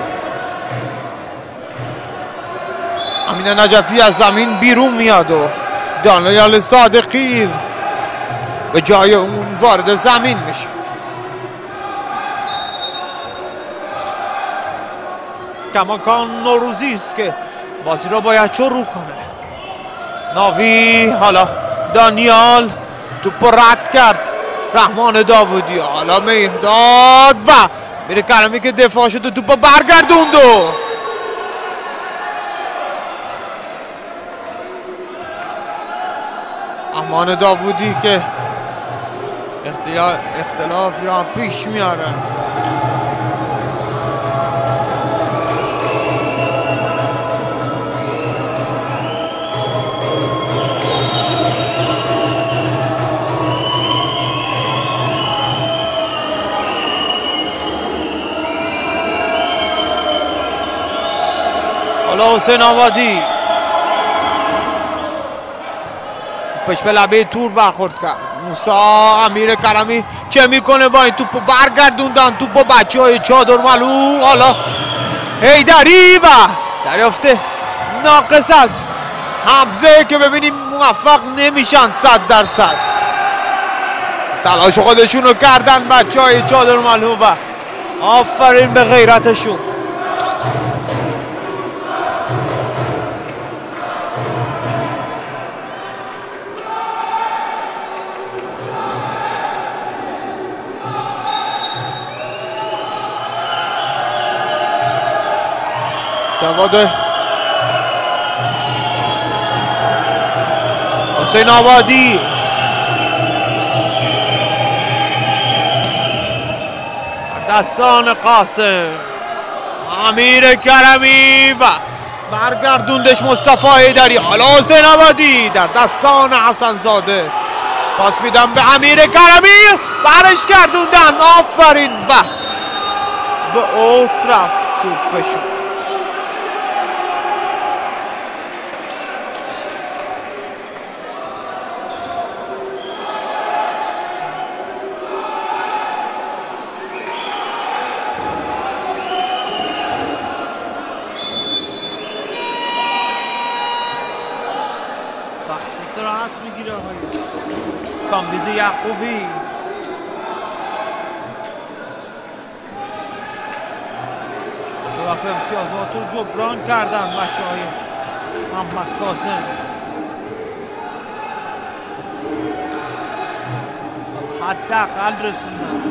امین نجفی از زمین بیرون میاد و دانیال صادقی به جای اون وارد زمین میشه. کماکان نوروزی است که بازی رو باید شروع کنه. ناوی حالا دانیال توپ رد کرد رحمان داوودی. حالا مهداد و میره کرمی که دفاع شد و توپ برگردوند و امان داوودی که اختلافی هم پیش میاره. حالا حسین آبادی پش به لبه تور برخورد کرد. موسا امیر کرمی چه میکنه با این توپو برگردوندن توپو بچه های چادرمالو. حالا حیدری و دریافت ناقص از حمزه که ببینیم موفق نمیشن 100%. تلاش خودشون رو کردن بچه های چادرمالو و آفرین به غیرتشون. جواد حسین آبادی دستان قاسم امیر کرمی و برگردوندش مصطفی حیدری. حالا حسین آبادی در دستان حسن زاده پاس میدن به امیر کرمی برش گردوندن. آفرین و به اوت رفت توپشون. استراحت میگیره آقای کامبیز یعقوبی. طرف امتیازات رو جبران کردن بچه های محمد کاظم. حداقل رسوندن.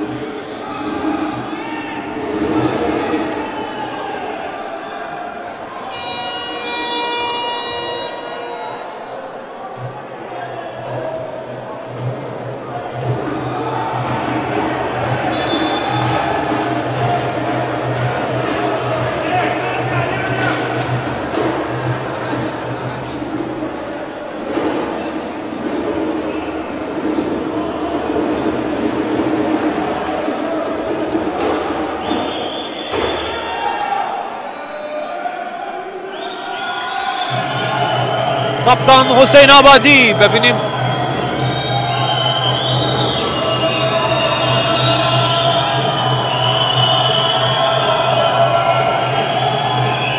کاپتان حسین آبادی ببینیم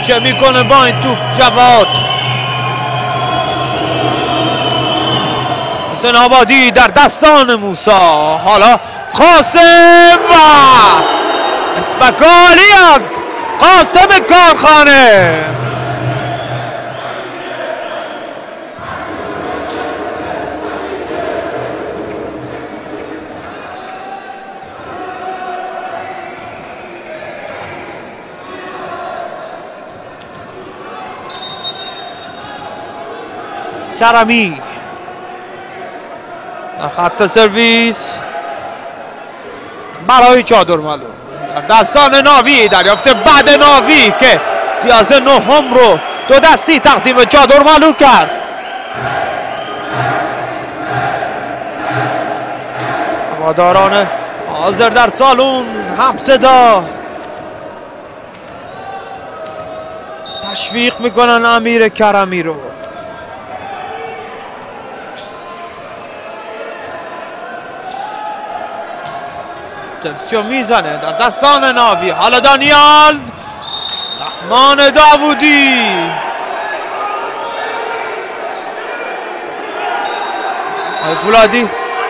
چه میکنه با این توپ جواد؟ حسین آبادی در دستان موسی. حالا قاسم و اسمکالی از قاسم کارخانه. کرمی در خط سرویس برای چادرمالو در دستان ناوی. دریافت بعد ناوی که امتیاز نهم رو دو دستی تقدیم چادرمالو کرد. هواداران حاضر در سالن هم صدا تشویق میکنن امیر کرمی رو. چو میزنه در دستان ناوی. حالا دانیال رحمان داوودی فولادی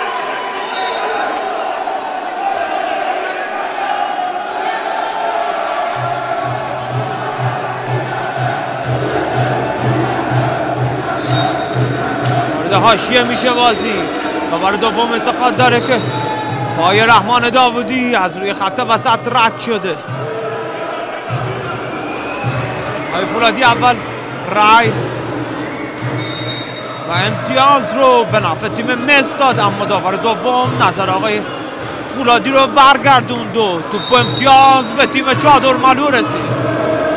وارد حاشیه میشه بازی و بار دوم انتقاد داره که پای رحمان داوودی از روی خط وسط رد شده. آقای فولادی اول رای و امتیاز رو به نفع تیم مصر داد، اما داور دوم نظر آقای فولادی رو برگردوند و توپ امتیاز به تیم چادرمالو رسید.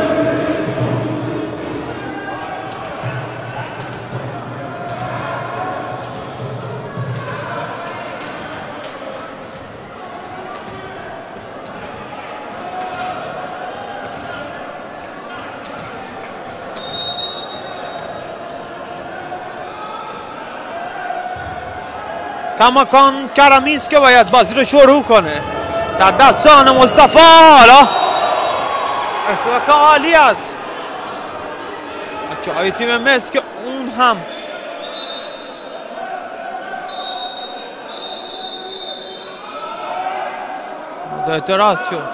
کماکان کرمی است که باید بازی رو شروع کنه در دستان مصطفی. حالا اشتباک عالی است بچه‌های تیم مصر که اون هم اعتراض شد.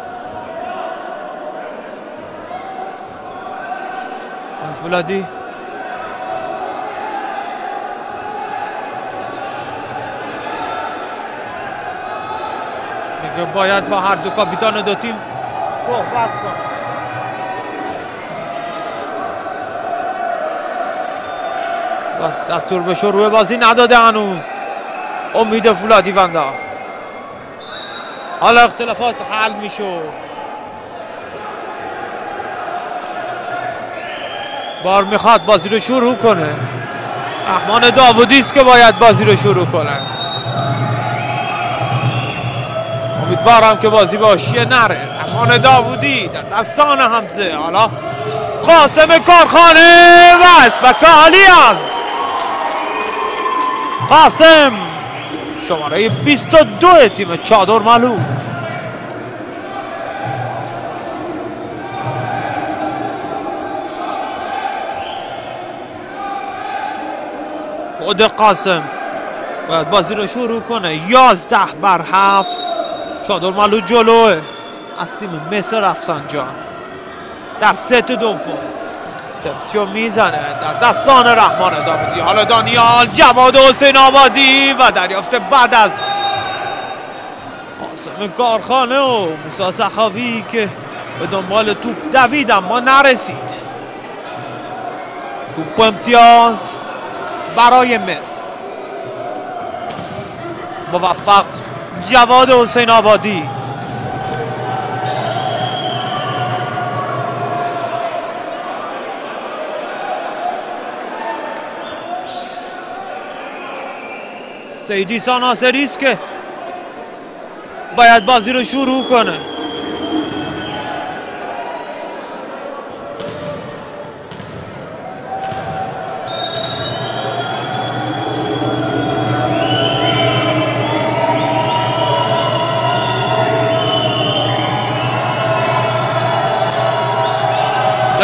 فولادی که باید با هر دو کاپیتان دو تیم صحبت کنه. دستور به شروع بازی نداده هنوز امید فولادی وندا. حالا اختلافات حل میشه. بار میخواد بازی رو شروع کنه. رحمان داوودی است که باید بازی رو شروع کنه. امیدوارم که بازی به حاشیه نره. رحمان داوودی در دستان حمزه. حالا قاسم کارخانه و اسمکالی است. قاسم شماره 22 تیم چادرمالو. خود قاسم باید بازی رو شروع کنه. 11-7 چادرمالو جلوه از تیم مصر رفسنجان در ست دوم. سرسیو میزنه در دستان رحمان داوودی. حالا دانیال، جواد حسین آبادی و دریافت بعد از قاسم کارخانه و موسی سخاوی که به دنبال توپ دوید اما نرسید. توپ امتیاز برای مصر. موفق جواد حسین آبادی. سیدیسا ناصری است که باید بازی رو شروع کنه.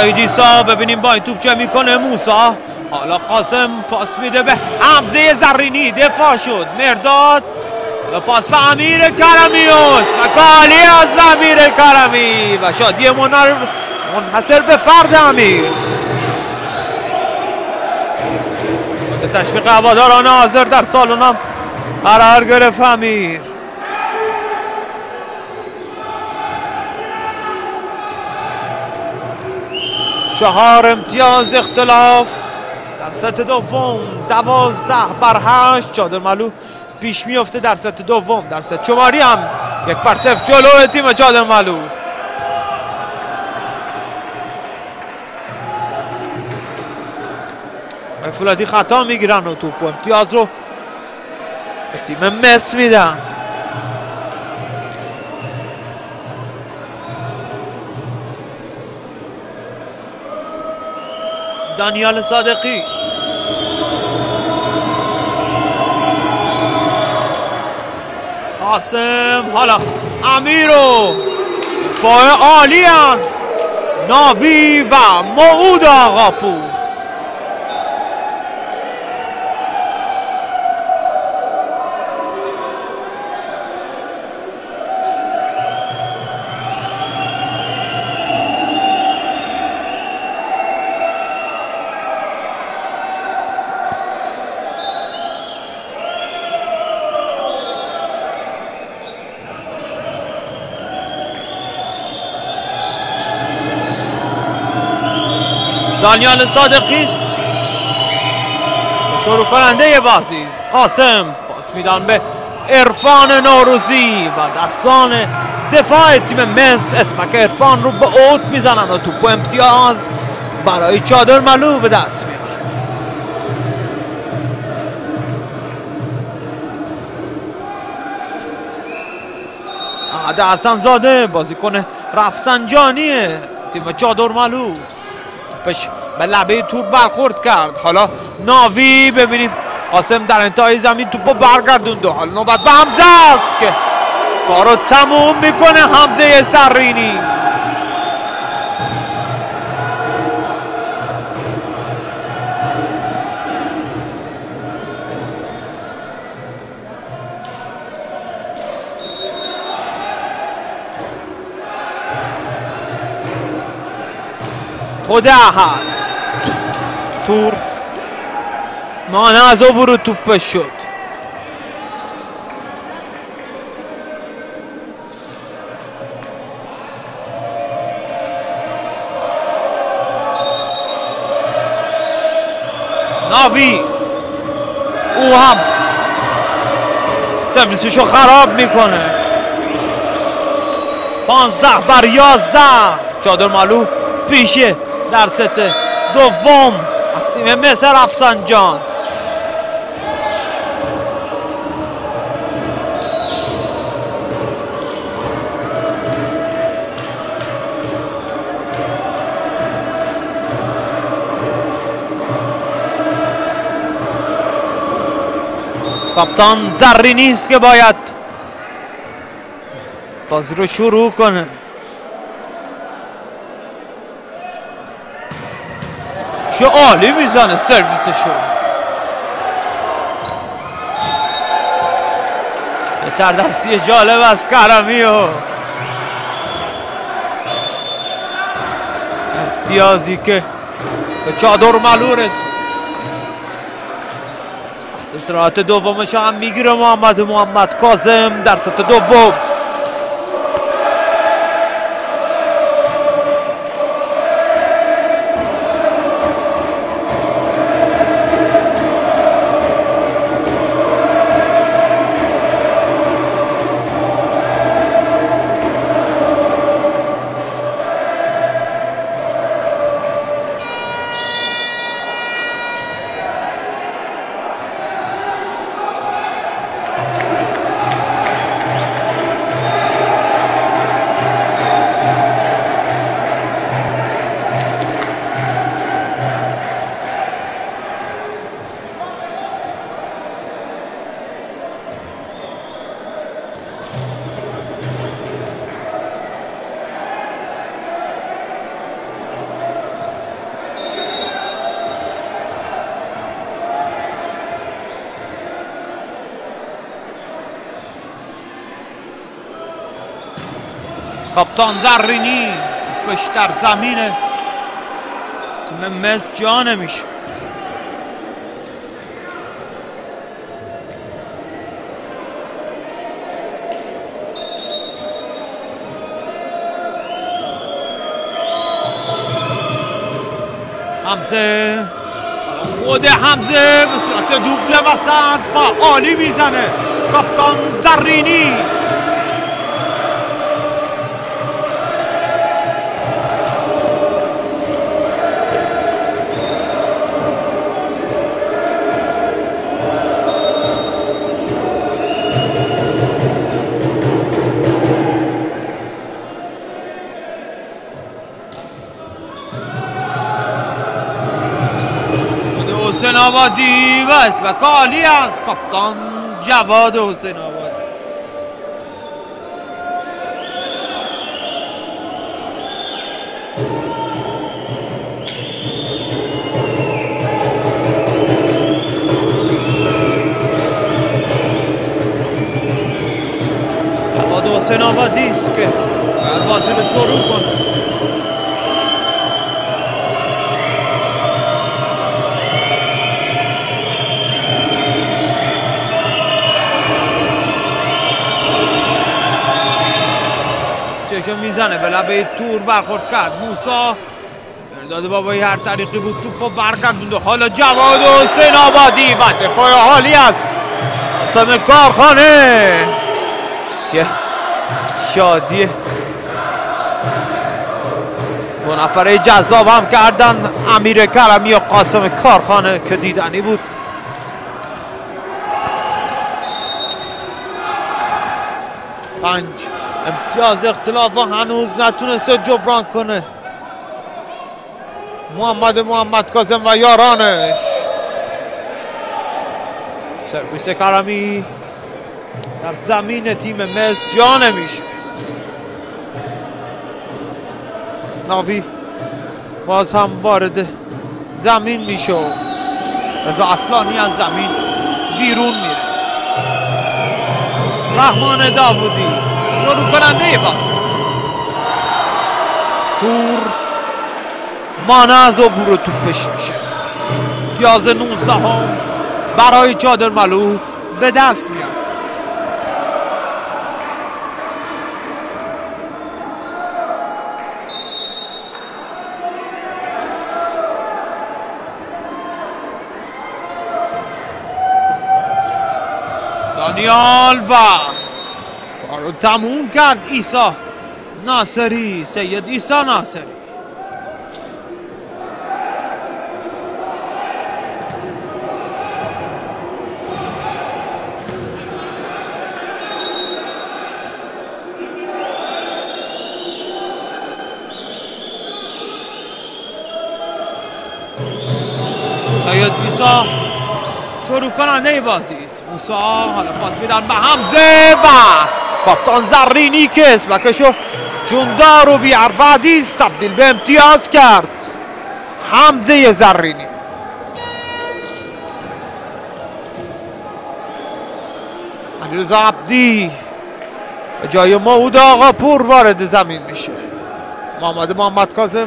ایدیسا ببینیم با این توپ چه میکنه. موسا حالا قاسم پاس میده به حمزه زرینی، دفاع شد مرداد، حالا پاس به امیر کرمیوس و کالی از امیر کرمی و شادی منحصر به فرد امیر. تشویق هواداران حاضر در سالن هم قرار گرفت امیر. چهار امتیاز اختلاف در ست دوم، 12-8. چادرمالو پیش میفته در ست دوم. در ست شماری هم 1-0 جلو تیم چادرمالو. فولادی خطا میگیرن و توپ و امتیاز رو به تیم مس میدن. دانیال صادقی قاسم، حالا امیرو، دفاع عالی از ناوی و موعود آقاپور. دانیال صادقی است شروع کننده بازی است. قاسم پاس میدن به عرفان نوروزی و دستان دفاع تیم مس اسمک عرفان رو به اوت میزنن و توپ و امتیاز برای چادرمالو به دست میارن. احمد حسن‌زاده بازیکن رفسنجانی تیم چادرمالو توپش به لبه توپ برخورد کرد. حالا ناوی، ببینیم قاسم در انتهای زمین توپو برگردوند. حالا نوبت به حمزه است که کارو تموم میکنه. حمزه زرینی خود احد تور مانع از عبور توپ شد. ناوی او هم سرویسشو خراب میکنه. 15-11 چادرمالو پیشه در ست دوم از تیم مس رفسنجان. کاپتان زرینی است که باید بازی رو شروع کنه. چه عالی میزنه سرویسشو. یه تردستی جالب از کرمی و امتیازی که به چادرمالو رسید. استراحت دومش هم میگیره محمد کاظم در ست دوم. کاپتان زرینی توپش در زمینه، تیم مس جا نمیشه. حمزه، خود حمزه به صورت دوبله وسط فعالی میزنه کاپتان زرینی. حسین آبادی و اسمک عالی از کاپتان جواد حسین آبادی. جواد حسین آبادی است که بازی رو شروع کنه. که میزنه به لبه تور برخورد کرد موسی، ارداد بابایی هر طریقی بود توپو برگردوند. حالا جواد حسین آبادی و دفاع حالی از قاسم کارخانه که شادی دو نفره جذاب هم کردن، امیر کرمی و قاسم کارخانه که دیدنی بود. پنج امتیاز اختلاف هنوز نتونسته جبران کنه محمد کاظم و یارانش. سرویس کرمی در زمین تیم مس جا نمیشه. ناوی باز هم وارد زمین میشه و رضا اصلانی از زمین بیرون میره. رحمان داوودی شروع کننده بازی است. تور مانع از عبور توپش میشه. امتیاز 19 هم برای چادرملو به دست میاد. دانیال و کارو تموم کرد عیسی ناصری، سید عیسی ناصری. سید عیسی شروع کننده بازی است. موسی حالا پاس میدن به حمزه و کاپتان زرینی که اسمکشو جوندار و بی‌عرفدیز تبدیل به امتیاز کرد. حمزه زرینی علیرضا عبدی به جای موعود آقاپور وارد زمین میشه. محمد کاظم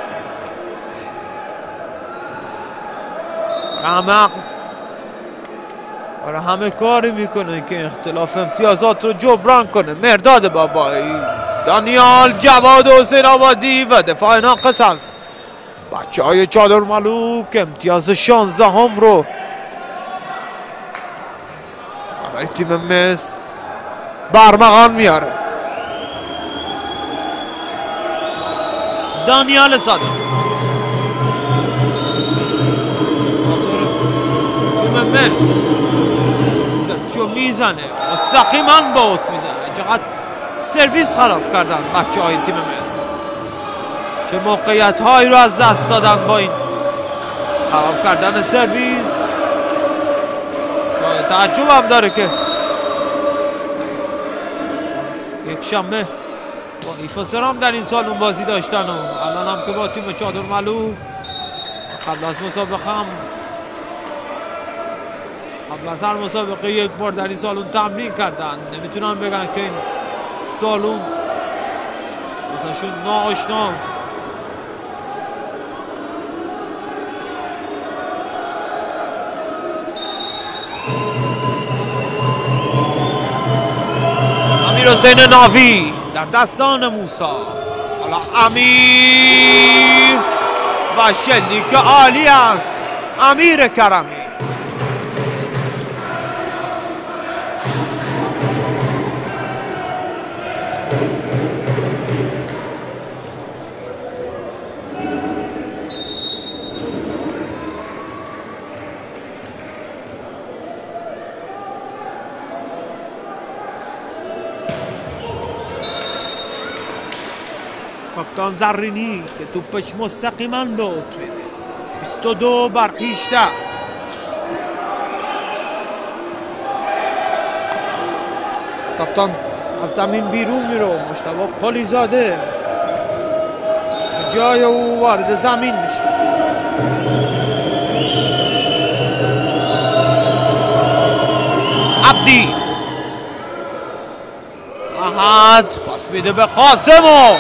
همه کاری میکنه که اختلاف امتیازات رو جبران کنه. مرداد بابایی، دانیال، جواد حسین آبادی و دفاع ناقص از بچه های چادرملو که امتیاز 16 هم رو برای تیم مس برمغان میاره. دانیال صادق تیم مس سرچو میزنه، مستقیما باوت میزنه. چقدر سرویس خراب کردن بچه های تیم مس، چه موقعیت هایی رو از دست دادن با این خراب کردن سرویس. تعجب هم داره که یک شنبه با ایفا سرام در این سالون بازی داشتن و الان هم که با تیم چادرملو قبل از مسابقه هم قبل از هر مسابقه یک بار در این سالون تمرین کردن. نمیتونن بگن که این سالون ازشون ناآشناست. امیرحسین ناوی در دستان موسی. حالا امیر و شلیک عالی است امیر کرمی. کاپیتان زرینی که توپش مستقیما به اوت میره. 22 بر 18. کاپیتان از زمین بیرون میره. مجتبی قلیزاده جای او وارد زمین میشه. عبدی احد پاس میده به قاسم و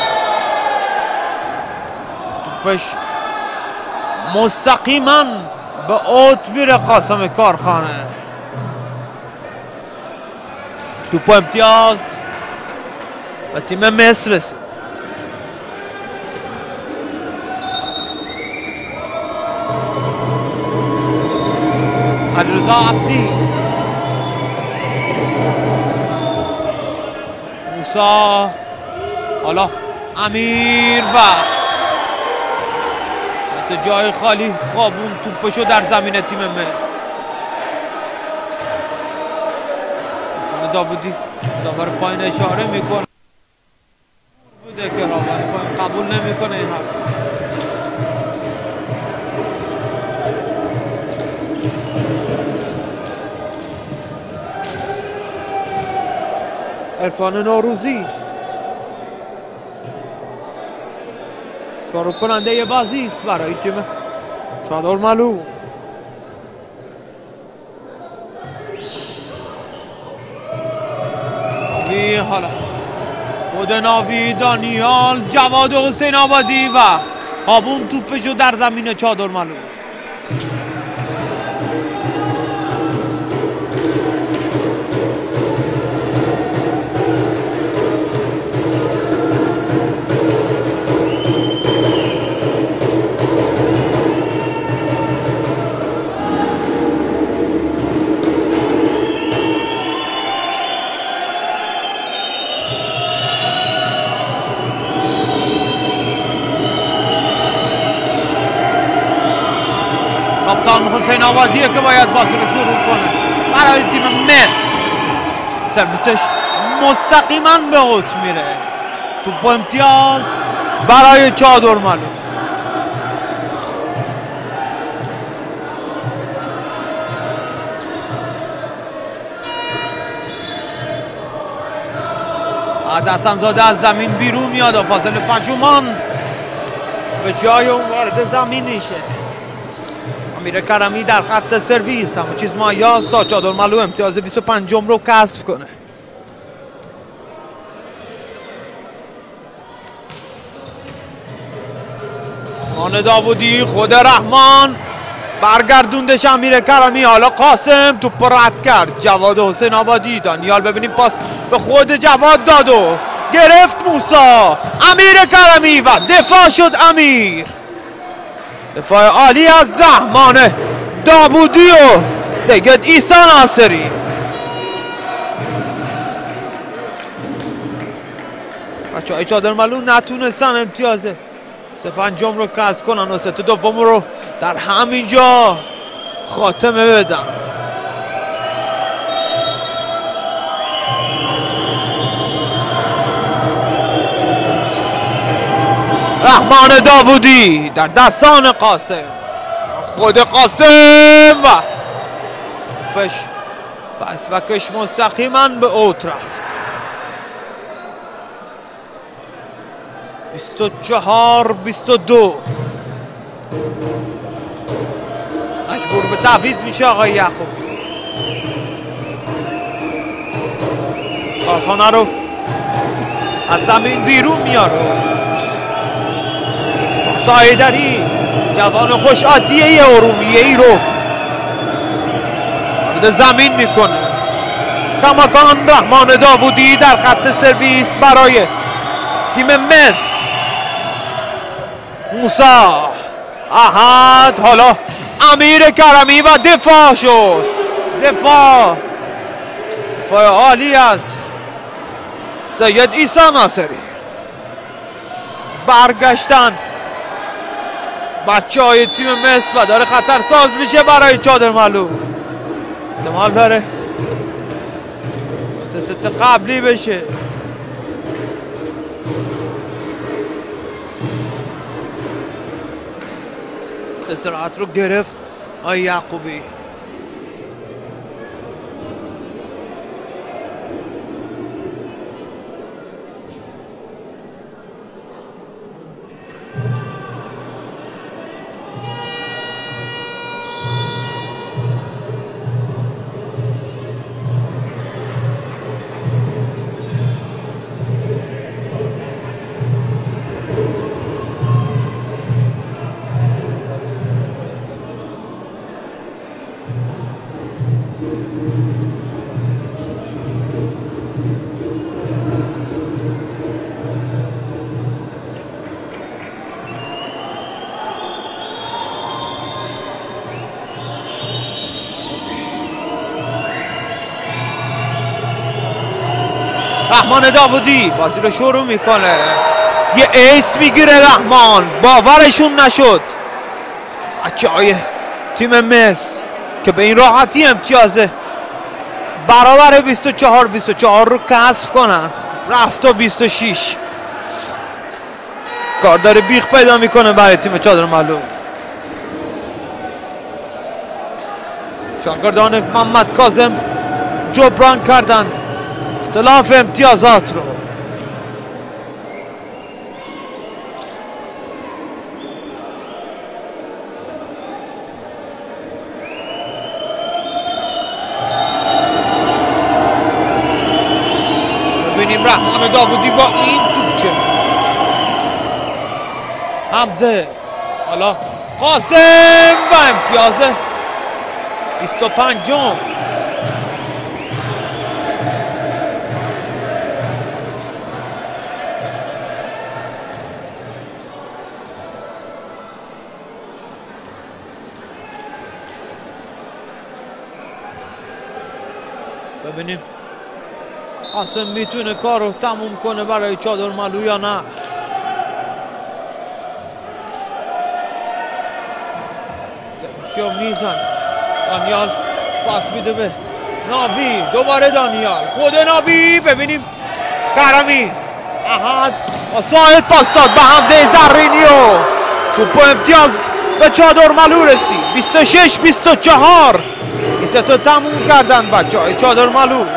توپش مستقیما به اوت میره. قاسم کارخانه توپ امتیاز و تیم مصر رسید. علیرضا عبدی، موسی، حالا امیر و جای خالی خوابون توپشو در زمین تیم مصر. داوودی داور پایین اشاره میکنه بوده که راهبر پایین قبول نمیکنه این حرف. عرفان نوروزی شروع کننده بازی است برای تیم چادرملو. ناوی، حالا خود ناوی، دانیال، جواد حسین آبادی و هابون توپشو در زمین چادرملو. کاپیتان حسین آبادیه که باید بازی رو شروع کنه برای تیم مصر. سرویسش مستقیما به اوت میره. توپ امتیاز برای چادرملو. حسن‌زاده از زمین بیرون میاد و فاصله پشومان به جای اون وارد زمین میشه. امیر کرمی در خط سرویس همه چیز مهیاست تا چادرملو امتیاز 25 رو کسب کنه. مان داوودی، خود رحمان برگردوندش امیر کرمی. حالا قاسم توپ رد کرد. جواد حسین آبادی، دانیال ببینیم پاس به خود جواد داد و گرفت موسی. امیر کرمی و دفاع شد امیر. دفاع عالی از زحمان داوودی و سید عیسی ناصری. بچه‌های چادرملو نتونستن امتیاز 5 رو کسب کنن و ست دوم رو در همینجا خاتمه بدن. رحمان داوودی در دستان قاسم، خود قاسم و پس وکش مستقیما به اوت رفت. 24-22 مجبور به تعویض میشه آقای یعقوبی. کارخانه رو از زمین بیرون میاره. سایدری جوان خوش عادیه یه ارومیه ای رو وارد زمین میکنه. کماکان رحمان داوودی در خط سرویس برای تیم مس. موسا احد، حالا امیر کرمی و دفاع شد. دفاع عالی از سید عیسی ناصری. برگشتن بچه های تیم مس و داره خطر ساز میشه برای چادرملو. احتمال داره ست قبلی بشه. استراحت رو گرفت آی یعقوبی. رحمان داوودی بازی رو شروع میکنه. یه ایس میگیره رحمان، باورشون نشد بچه های تیم مس که به این راحتی امتیازه برابر 24 رو کسب کنن. رفت تا 26. کار داره بیخ پیدا میکنه برای تیم چادرملو. شاگردان محمد کاظم جبران کردن اختلاف امتیازات رو. ببینیم رحمان داوودی با این توپ چه حمزه، حالا قاسم و امتیاز 25. ببینیم قاسم میتونه کار رو تموم کنه برای چادرملو یا نه. سرچو میزن دانیال، پاس میده به ناوی، دوباره دانیال، خود ناوی. ببینیم کرمی احد ساعد پاس داد به حمزه زرینی و توپ امتیاز به چادرملو رسید. 26-24 این ست رو تموم کردن بچه های چادرملو.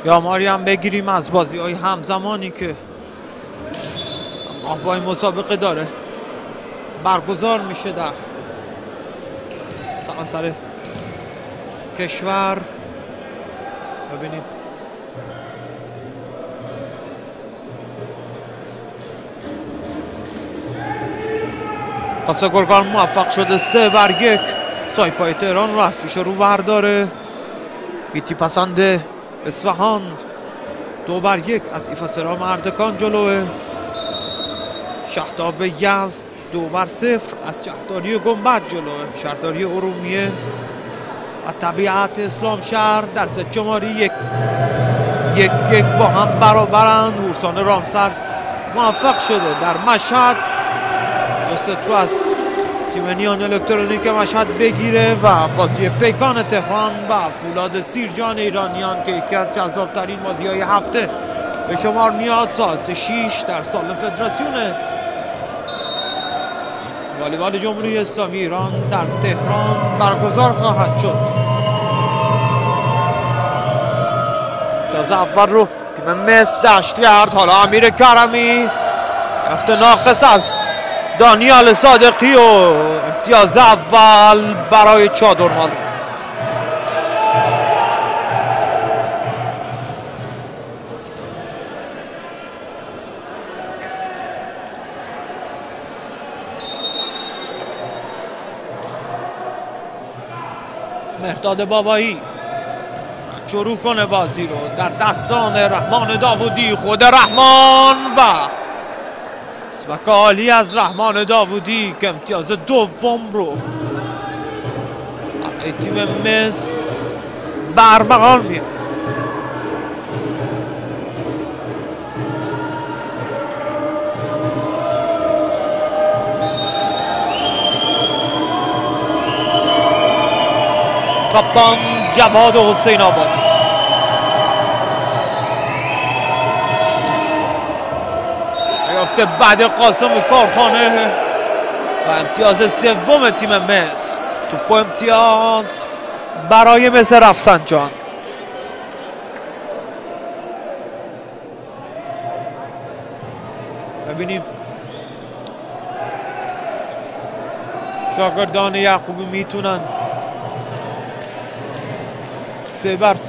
یا ماری هم بگیریم از بازی های همزمانی که با این مسابقه داره برگزار میشه در سراسر کشور. ببینیم پاس گرگان موفق شده 3-1 سایپای تهران رو از پیش رو برداره. گیتی پسند اصفهان 2-1 از ایفاسرا مردکان جلوه. شهداب یزد 2-0 از شهرداری گنبد جلوه. شهرداری ارومیه و طبیعت اسلام شهر در ست شماری 1-1 با هم برابرند. هورسان رامسر موفق شده در مشهد ست رو از تیم نیان الکترونیک مشهد بگیره و بازی پیکان تهران و فولاد سیرجان ایرانیان که یکی از جذاب‌ترین بازی‌های هفته به شمار میاد ساعت 6 در سالن فدراسیون والیبال جمهوری اسلامی ایران در تهران برگزار خواهد شد. تازه اول رو تیم مس دشت کرد. حالا امیر کرمی رفته ناقص از دانیال صادقی و امتیاز اول برای چادرمالو. مهرداد بابایی شروع کنه بازی رو در دستان رحمان داوودی. خود رحمان و اسمک عالی از رحمان داوودی که امتیاز دوم رو برای تیم مس برمغان میاد. کاپیتان جواد حسین آبادی یافته بعد قاسم کارخانه و امتیاز سوم تیم مس. توپ امتیاز برای مس رفسنجان. ببینیم شاگردان یعقوبی میتونند 3-0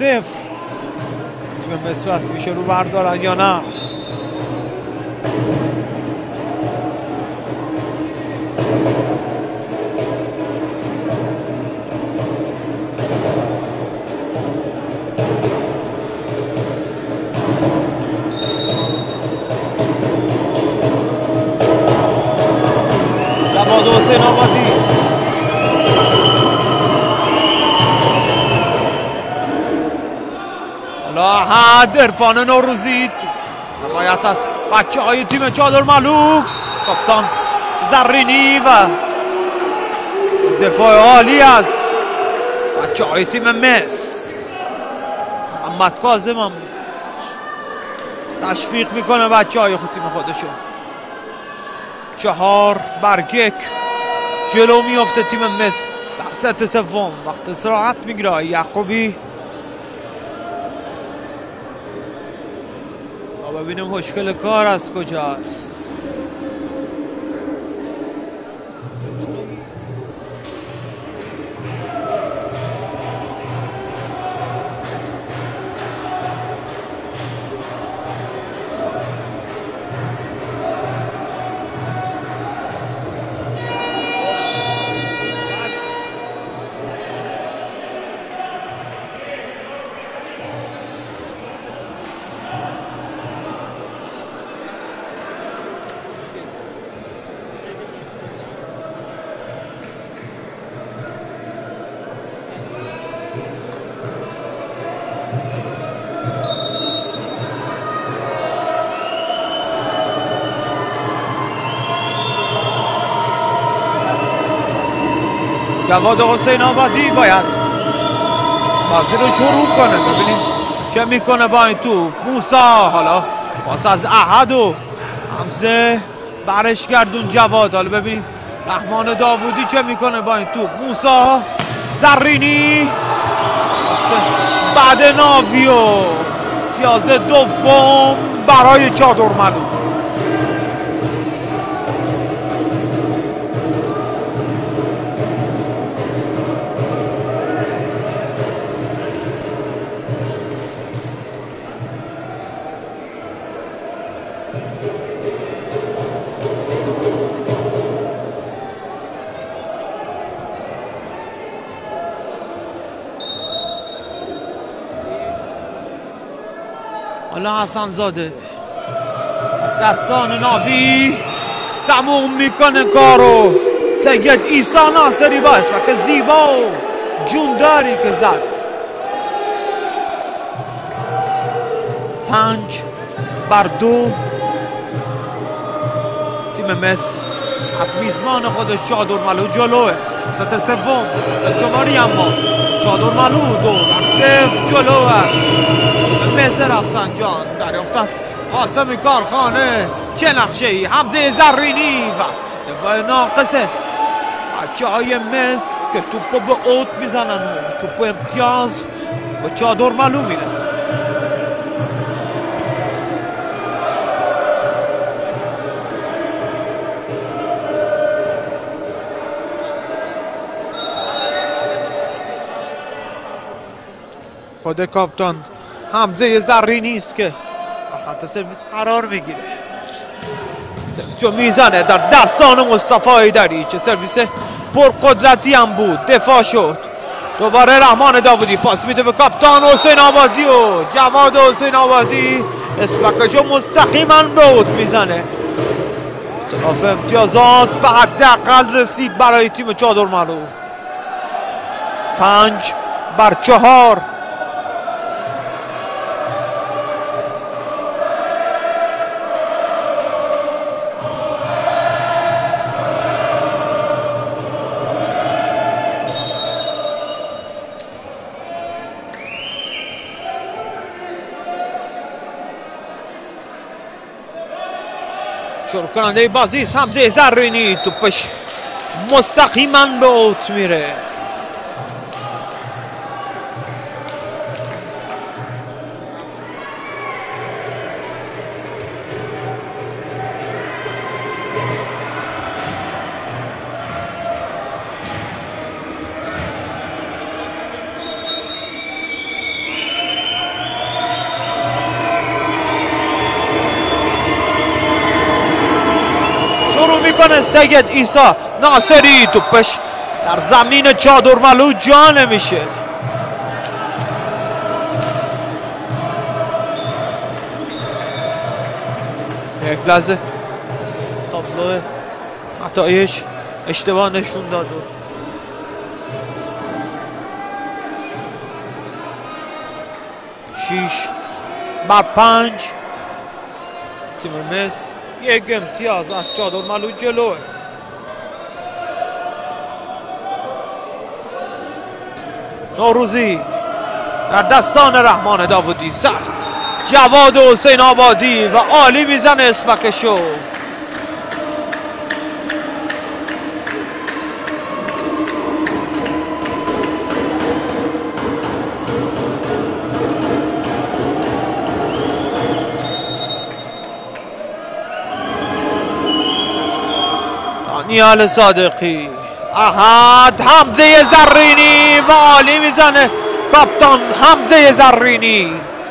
تیم مس رو میشه رو بردارن یا نه. جواد حسین آبادی حد عرفان نوروزی حمایت از بچه های تیم چادرمالو. کاپیتان زرینی و دفاع عالی از بچه های تیم مس. محمد کاظم هم تشویق میکنه بچه های خود تیم خودشون. 4-1 جلو میفته تیم مس در ست سوم. وقت استراحت میگیره یعقوبی. ببینیم مشکل کار از کجاست. جواد حسین آبادی باید بازی رو شروع کنه. ببینیم چه میکنه با این توپ. موسا حالا پاس از احد و حمزه برش گردون جواد. حالا ببینیم رحمان داوودی چه میکنه با این توپ. موسا زرینی بعد ناویو امتیاز دوم برای چادرملو. حالا حسن زاده دستان ناوی تموم میکنه کارو. سید عیسی ناصری با اسمک زیبا و جونداری که زد. 5-2 تیم مس از میزبان خودش چادرملو جلوه. ست سوم ست جماری، اما چادرملو 2-0 جلو است. مس رفسنجان دریافت است قاسم کارخانه. چه نقشه ای، حمزه زرینی و دفاع ناقصه بچه های مس که توپو به اوت میزنن و توپو امتیاز به چادرملو میرسه. خود کاپتان حمزه زرینی است که در خط سرویس قرار میگیره. سرویسو میزنه در دستان مصطفی ایدری. چه سرویس پرقدرتی هم بود. دفاع شد. دوباره رحمان داودی پاس میده به کاپتان حسین آبادی و جواد حسین آبادی اسمکشو مستقیما به اوت میزنه. اختلاف امتیازات به حداقل رسید برای تیم چادرملو. 5-4. شروع کننده بازی حمزه زرینی. توپش مستقیما به اوت میره. میکنه سید عیسی ناصری. توپش در زمین چادرملو جا نمیشه. یک لحظه تابلو نتایج اشتباه نشون داد. 6-5 تیم مس یک امتیاز از چادرملو جلوه. نوروزی در دستان رحمان داودی. سخت جواد حسین آبادی و عالی میزنه اسمکشو. دانیال صادقی. احد حمزه زرینی و عالی میزنه کاپتان حمزه زرینی.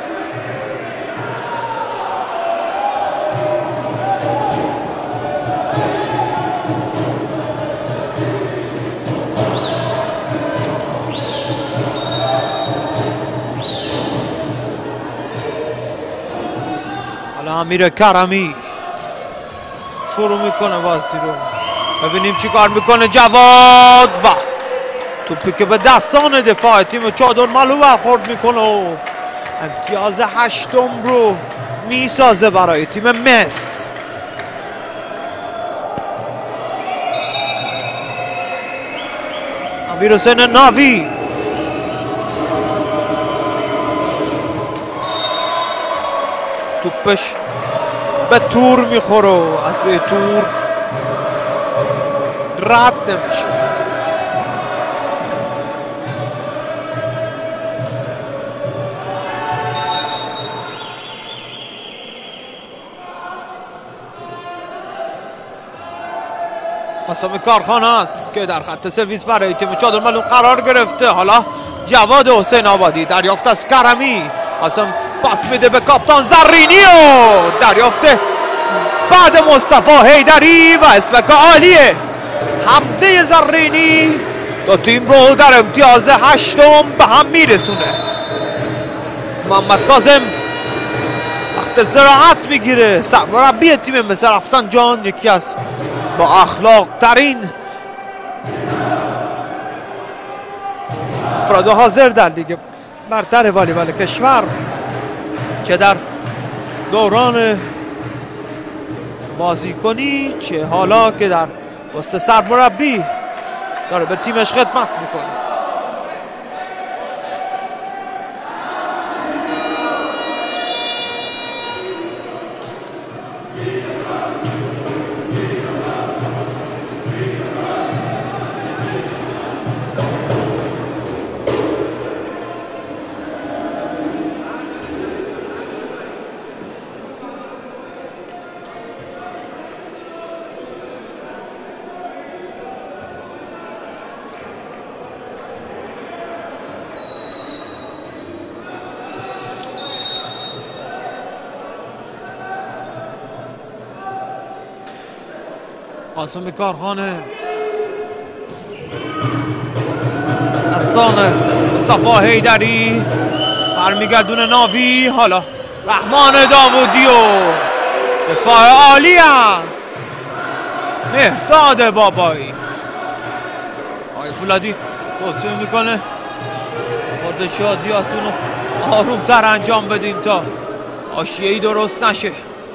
حالا امیر کرمی شروع میکنه بازی رو. ببینیم چی کار میکنه جواد و توپی که به دستان دفاع تیم چادرملو برخورد میکنه و امتیاز 8 رو میسازه برای تیم مس. امیر حسین ناوی توپش به تور میخوره و از روی تور رد نمیشه. قاسم کارخانه است که در خط سرویس برای تیم چادر ملو قرار گرفته. حالا جواد حسین آبادی دریافت از کرمی. قاسم پاس میده به کاپتان زرینی و دریافت بعد مصطفی حیدری و اسمک عالیه. حمزه زرینی دو تیم رو در امتیاز 8 به هم میرسونه. محمد کاظم وقت زراعت میگیره. سرمربی تیم مصر رفسنجان، یکی از با اخلاق ترین افراد حاضر در لیگ برتر والیبال کشور، چه در دوران بازیکنی چه حالا که در پست سرمربی داره به تیمش خدمت میکنه. قاسم کارخانه دستان مصطفی حیدری برمیگردون ناوی. حالا رحمان داوودی و دفاع عالی است مهداد بابایی. آقای فولادی توصیه میکنه خود شادیاتون رو آرومتر انجام بدین تا حاشیه‌ای درست نشه.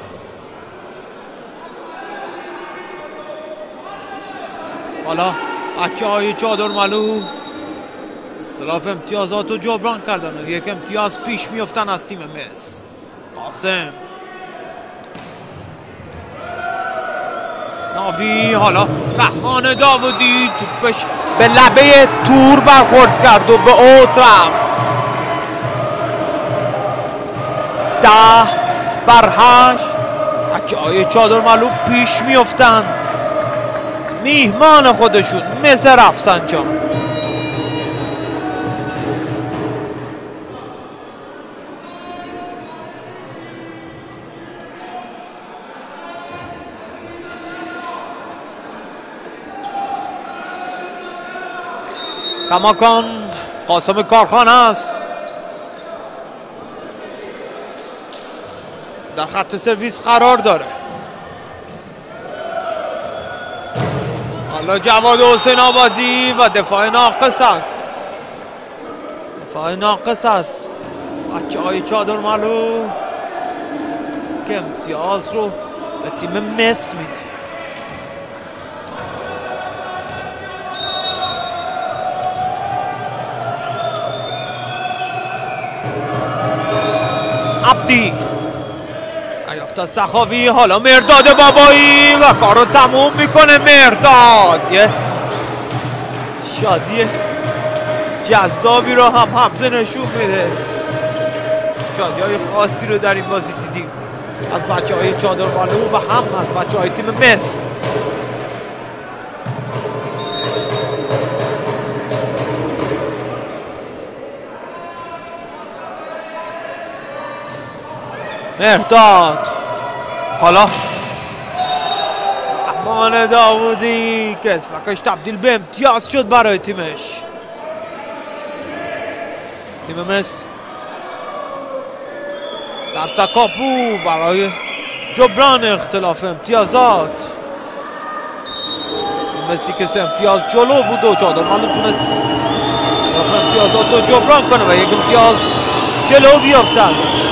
حالا بچه های چادر ملو اختلاف امتیازات رو جبران کردن، یک امتیاز پیش میفتن از تیم مصر. قاسم ناوی، حالا رحمان داوودی توپش به لبه تور برخورد کرد و به اوت رفت. 10-8 بچه های چادر ملو پیش میفتن، میهمان خودشون مصر رفسنجان. کماکان قاسم کارخانه است در خط سرویس قرار داره. حالا جواد حسین آبادی و دفاع ناقص است. دفاع ناقص است بچه های چادر ملو که امتیاز رو به تیم مصر میده. عبدی دریافت از سخاوی. حالا مرداد بابایی و کار رو تموم میکنه. مرداد یه شادی جذابی رو هم حمزه نشون میده. شادی های خاصی رو در این بازی دیدیم از بچه های چادر ملو و هم از بچه های تیم مصر. مرداد، حالا رحمان داوودی که اسمکش تبدیل به امتیاز شد برای تیمش. تیم مصر در تکاپو برای جبران اختلاف امتیازات. مصری که 3 امتیاز جلو بود و چادر ملو تونست اختلاف امتیازات رو جبران کنه و 1 امتیاز جلو بیافته ازش.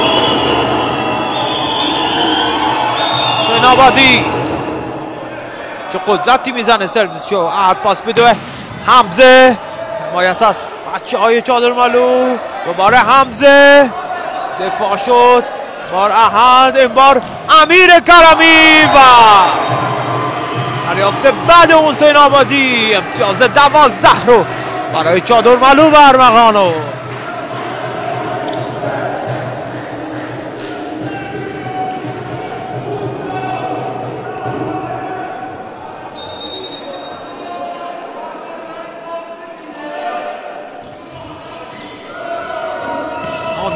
آبادی چه قدرتی میزنه سرویس شو. احد پاس میده حمزه، حمایت از بچه های چادر ملو. دوباره حمزه دفاع شد، بار احد، این بار امیر کرمی و دریافت بعد حسین آبادی. امتیاز 12 رو برای چادر ملو و ارمغانو.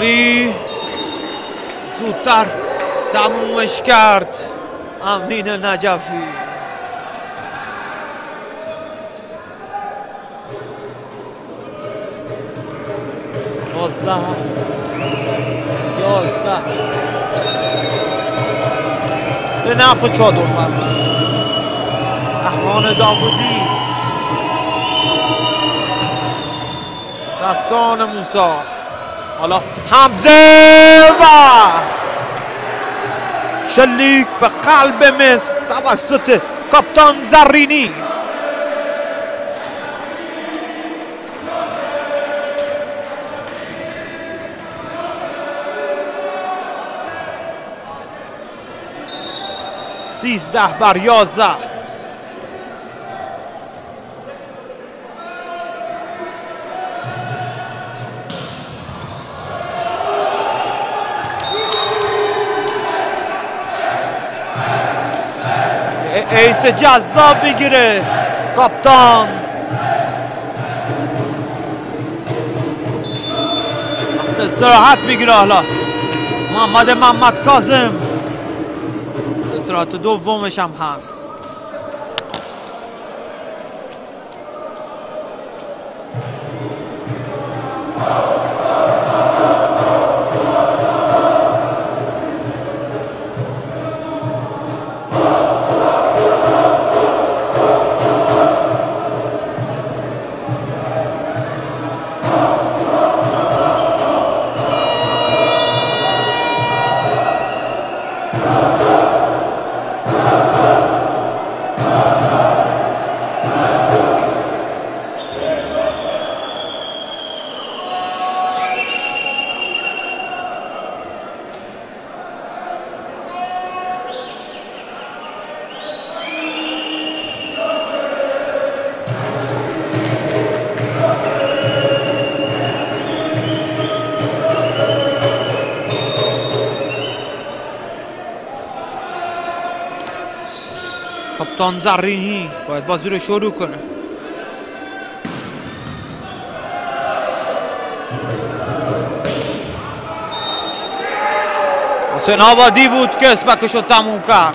سخاوی زودتر تمومش کرد امین نجفی. یازده به نفع چادرمند. احوان داودی دستان موسی. حالا حمزه و شلیک به قلب مصر توسط کاپیتان زرینی. سیزده بر 11. ایس جذاب میگیره کاپیتان. وقت استراحت میگیره حالا محمد کاظم. استراحت دومش هم هست. کاپیتان زرینی باید بازی رو شروع کنه. حسین آبادی بود که اسمکش رو تموم کرد.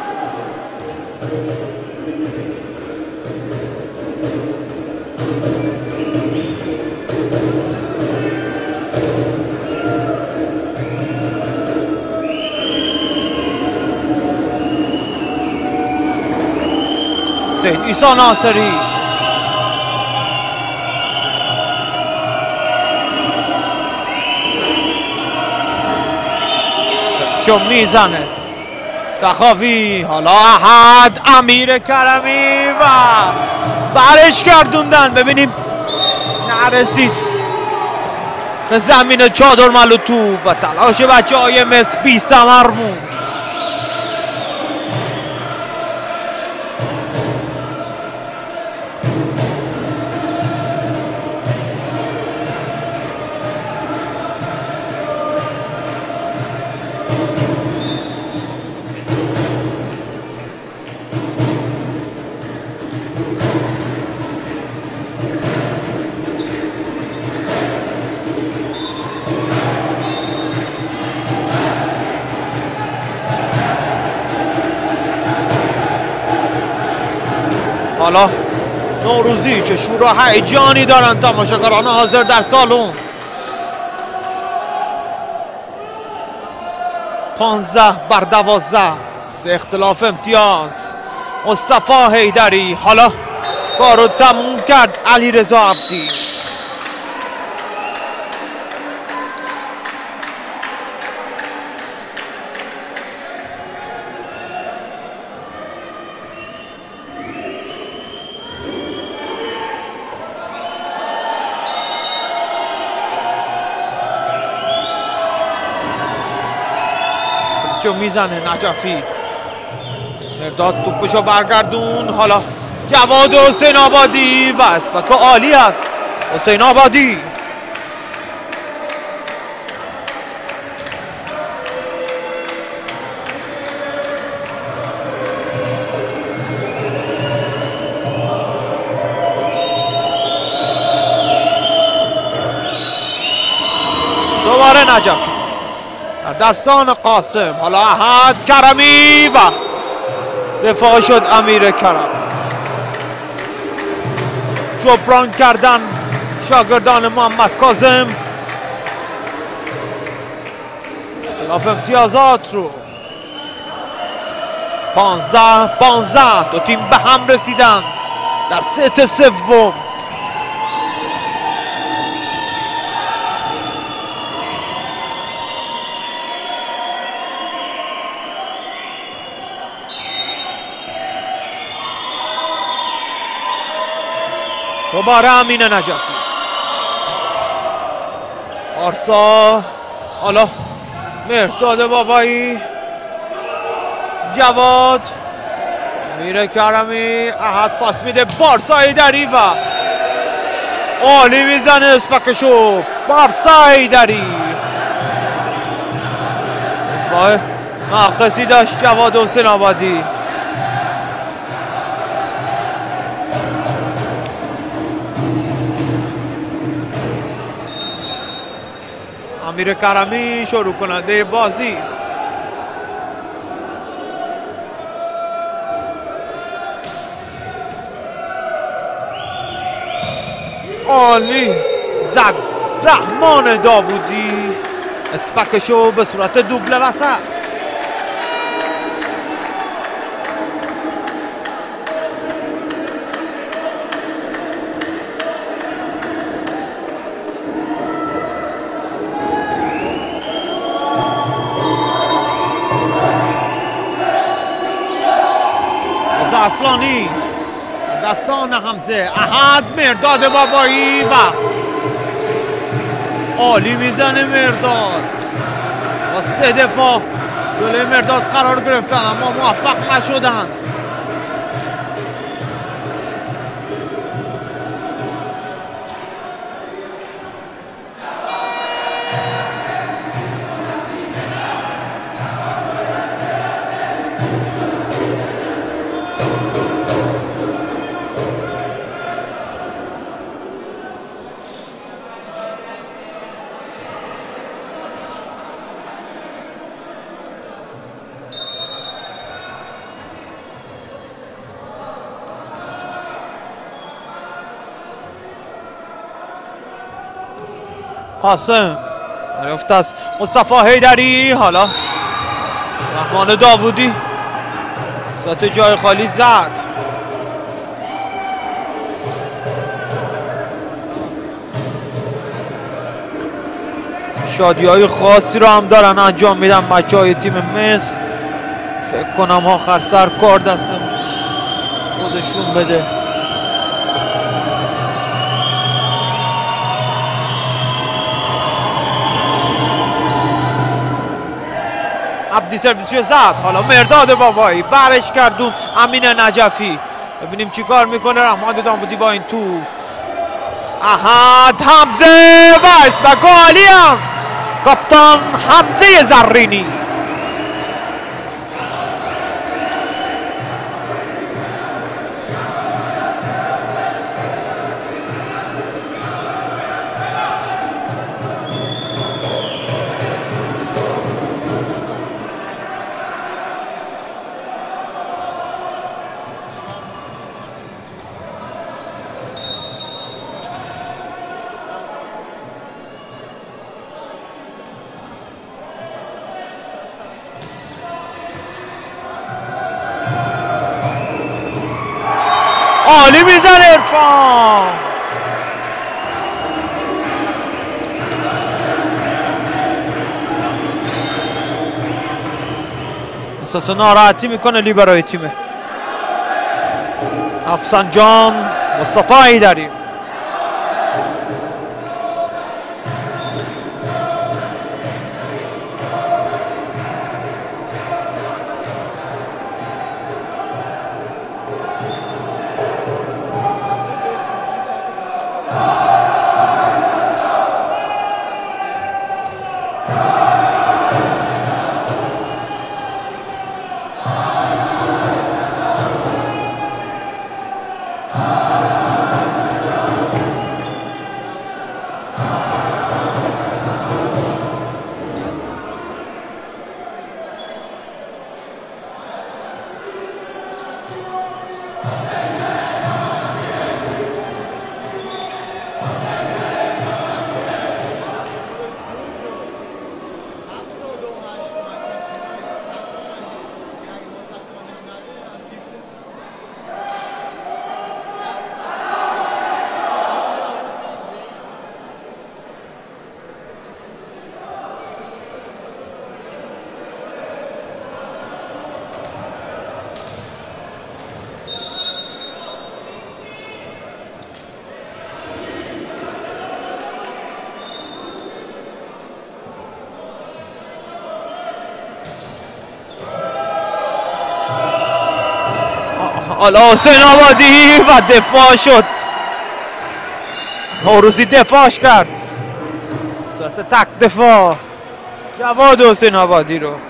سید عیسی ناصری شو میزنه. سخاوی حالا احد امیر کرمی و برش گردوندن. ببینیم نرسید به زمین چادرملو توپ و تلاش بچه های مصر بی ثمر موند. حالا نوروزی چه شور و هیجانی دارن تماشاگران حاضر در سالن. 15 بر 12 سه اختلاف امتیاز. مصطفی حیدری حالا کارو تموم کرد. علیرضا عبدی چو میزنه نجفی. مرداد توپشو برگردون. حالا جواد حسین آبادی و اسپک عالی است. حسین آبادی دوباره نجفی در دستان قاسم. حالا احد کرمی و دفاع شد امیر کرم. جبران کردن شاگردان محمد کاظم اختلاف امتیازات رو. 15 دو تیم به هم رسیدند در ست سوم. دوباره امین نجفی. آرسا، حالا مهرداد بابایی، جواد، امیر کرمی، احد پاس میده پارسا ایدری و عالی میزنه اسپکشو پارسا ایدری. دفاع ناقصی داشت جواد حسین آبادی. امیر کرمی شروع کننده بازی است. عالی زد رحمان داوودی اسپکشو به صورت دوبله وسط. اصلانی دستان حمزه، احد، مهرداد بابایی و عالی میزنه مهرداد. با 3 دفاع جلوی مهرداد قرار گرفتن اما موفق نشدند. قاسم دریافت از مصطفی حیدری، حالا رحمان داوودی ساعت جای خالی زد. شادی های خاصی رو هم دارن انجام میدن بچه های تیم مصر. فکر کنم آخر سر کار دست خودشون بده. عبدی سرویسی زد، حالا مهرداد بابایی برش کردون امین نجفی. ببینیم چی کار میکنه رحمان داوودی با این تو. احد، حمزه و اسمک عالی است کاپتان حمزه زرینی. عالی میزنه عرفان. احساس ناراحتی میکنه لیبرای تیمه. افسنجان، مصطفی حیدری. حالا حسین آبادی و دفاع شد. نوروزی دفاعش کرد، صورت تک دفاع جواد حسین آبادی رو.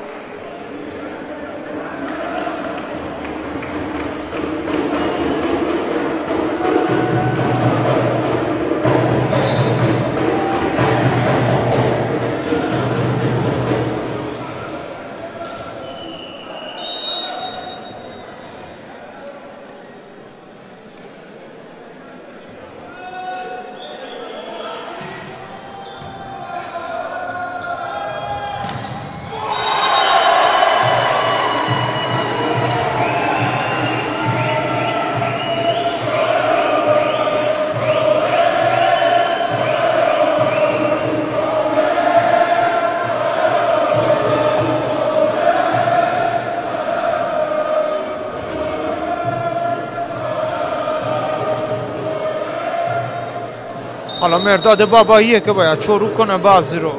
حالا مرداد باباییه که باید شروع کنه بازی رو.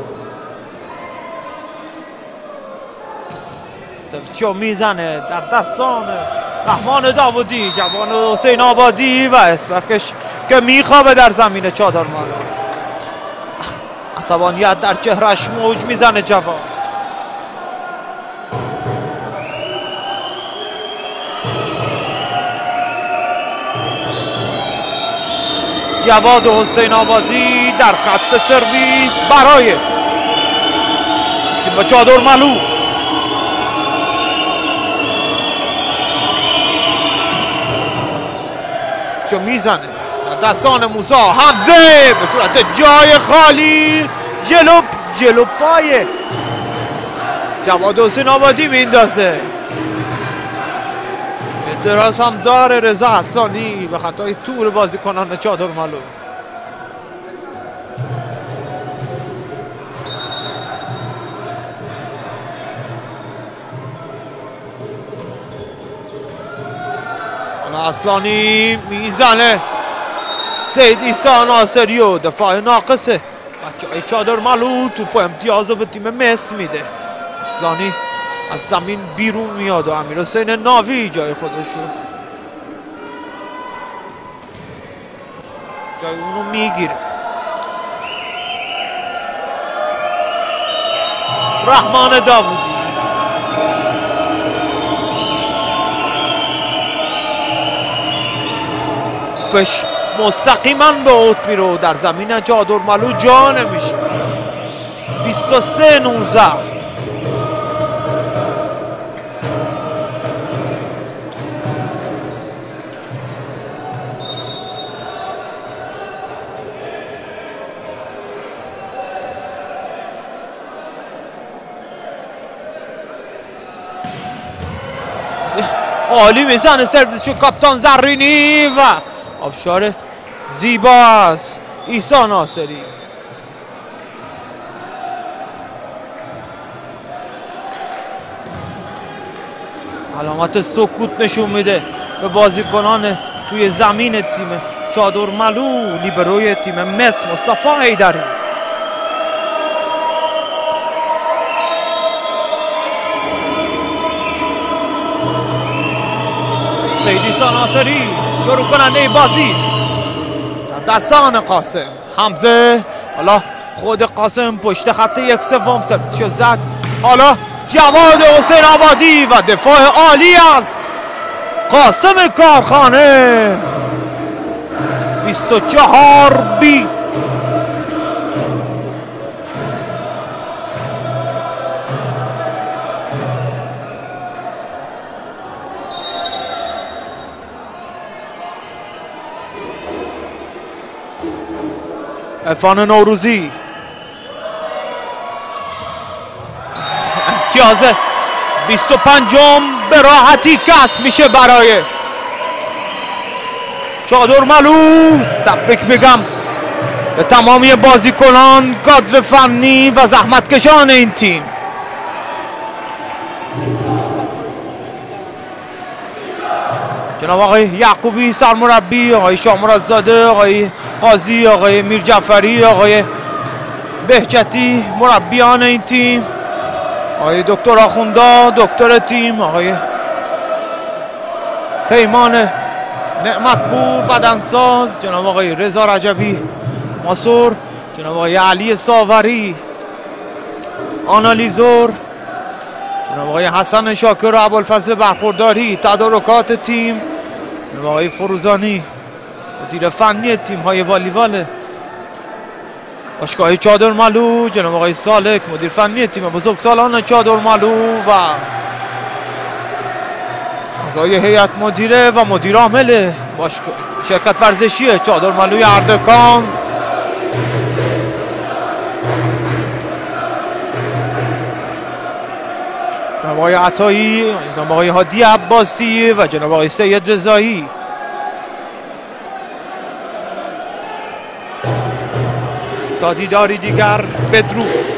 سرسیو میزنه در دستان رحمان داودی، جوان حسین آبادی و اسپکش که میخوابه در زمین چادرمالو. عصبانیت در چهرش موج میزنه جوان. جواد حسین آبادی در خط سرویس برای تیم چادرمالو. چو میزنه در دستان موسی حمزه به صورت جای خالی جلو پای جواد حسین آبادی میندازه. اعتراض هم داره رضا حسانی به خطای تور بازیکنان چادرمالو. حالا حسانی میزنه سید عیسی ناصری و دفاع ناقصه بچه‌های چادرمالو توپ امتیاز رو به تیم مصر میده. حسانی از زمین بیرون میاد و امیرحسین ناوی جای خودشو جای اونو میگیره. رحمان داودی بش مستقیما به اوت میره و در زمین چادرمالو جا نمیشه. 23-19. عالی میزنه سرویسشو کاپتان زرینی و آبشار زیباست عیسی ناصری. علامت سکوت نشون میده به بازیکنان توی زمین تیم چادرمالو. لیبروی تیم مصر مصطفی حیدری. سید عیسی ناصری شروع کننده بازی است در دستان قاسم. حمزه حالا خود قاسم پشت خط 1/3 سرویسشو زد. حالا جواد حسین آبادی و دفاع عالی از قاسم کارخانه. 24-20. عرفان نوروزی امتیاز 25م به راحتی کسب میشه برای چادرمالو. تبریک میگم به تمامی بازیکنان، کادر فنی و زحمتکشان این تیم. جناب آقای یعقوبی سرمربی، آقای شامرزاده، آقای قاضی، آقای میرجعفری، آقای بهجتی مربیان این تیم، آقای دکتر آخوندا دکتر تیم، آقای پیمان نعمتپور بدنساز، جناب آقای رضا رجبی ماسور، جناب آقای علی ساوری آنالیزور، جناب آقای حسن شاکر و ابوالفضل برخورداری تدارکات تیم، جناب آقای فروزانی مدیر فنی تیم های والیبال باشگاه چادرمالو، جناب آقای سالک مدیر فنی تیم بزرگسالان چادرمالو و اعضای هیئت مدیره و مدیر عامل باشگاه شرکت ورزشی چادرمالوی اردکان، جناب آقای عطایی، جناب آقای هادی عباسی و جناب آقای سید رضایی. تا دیداری دیگر، بدرود.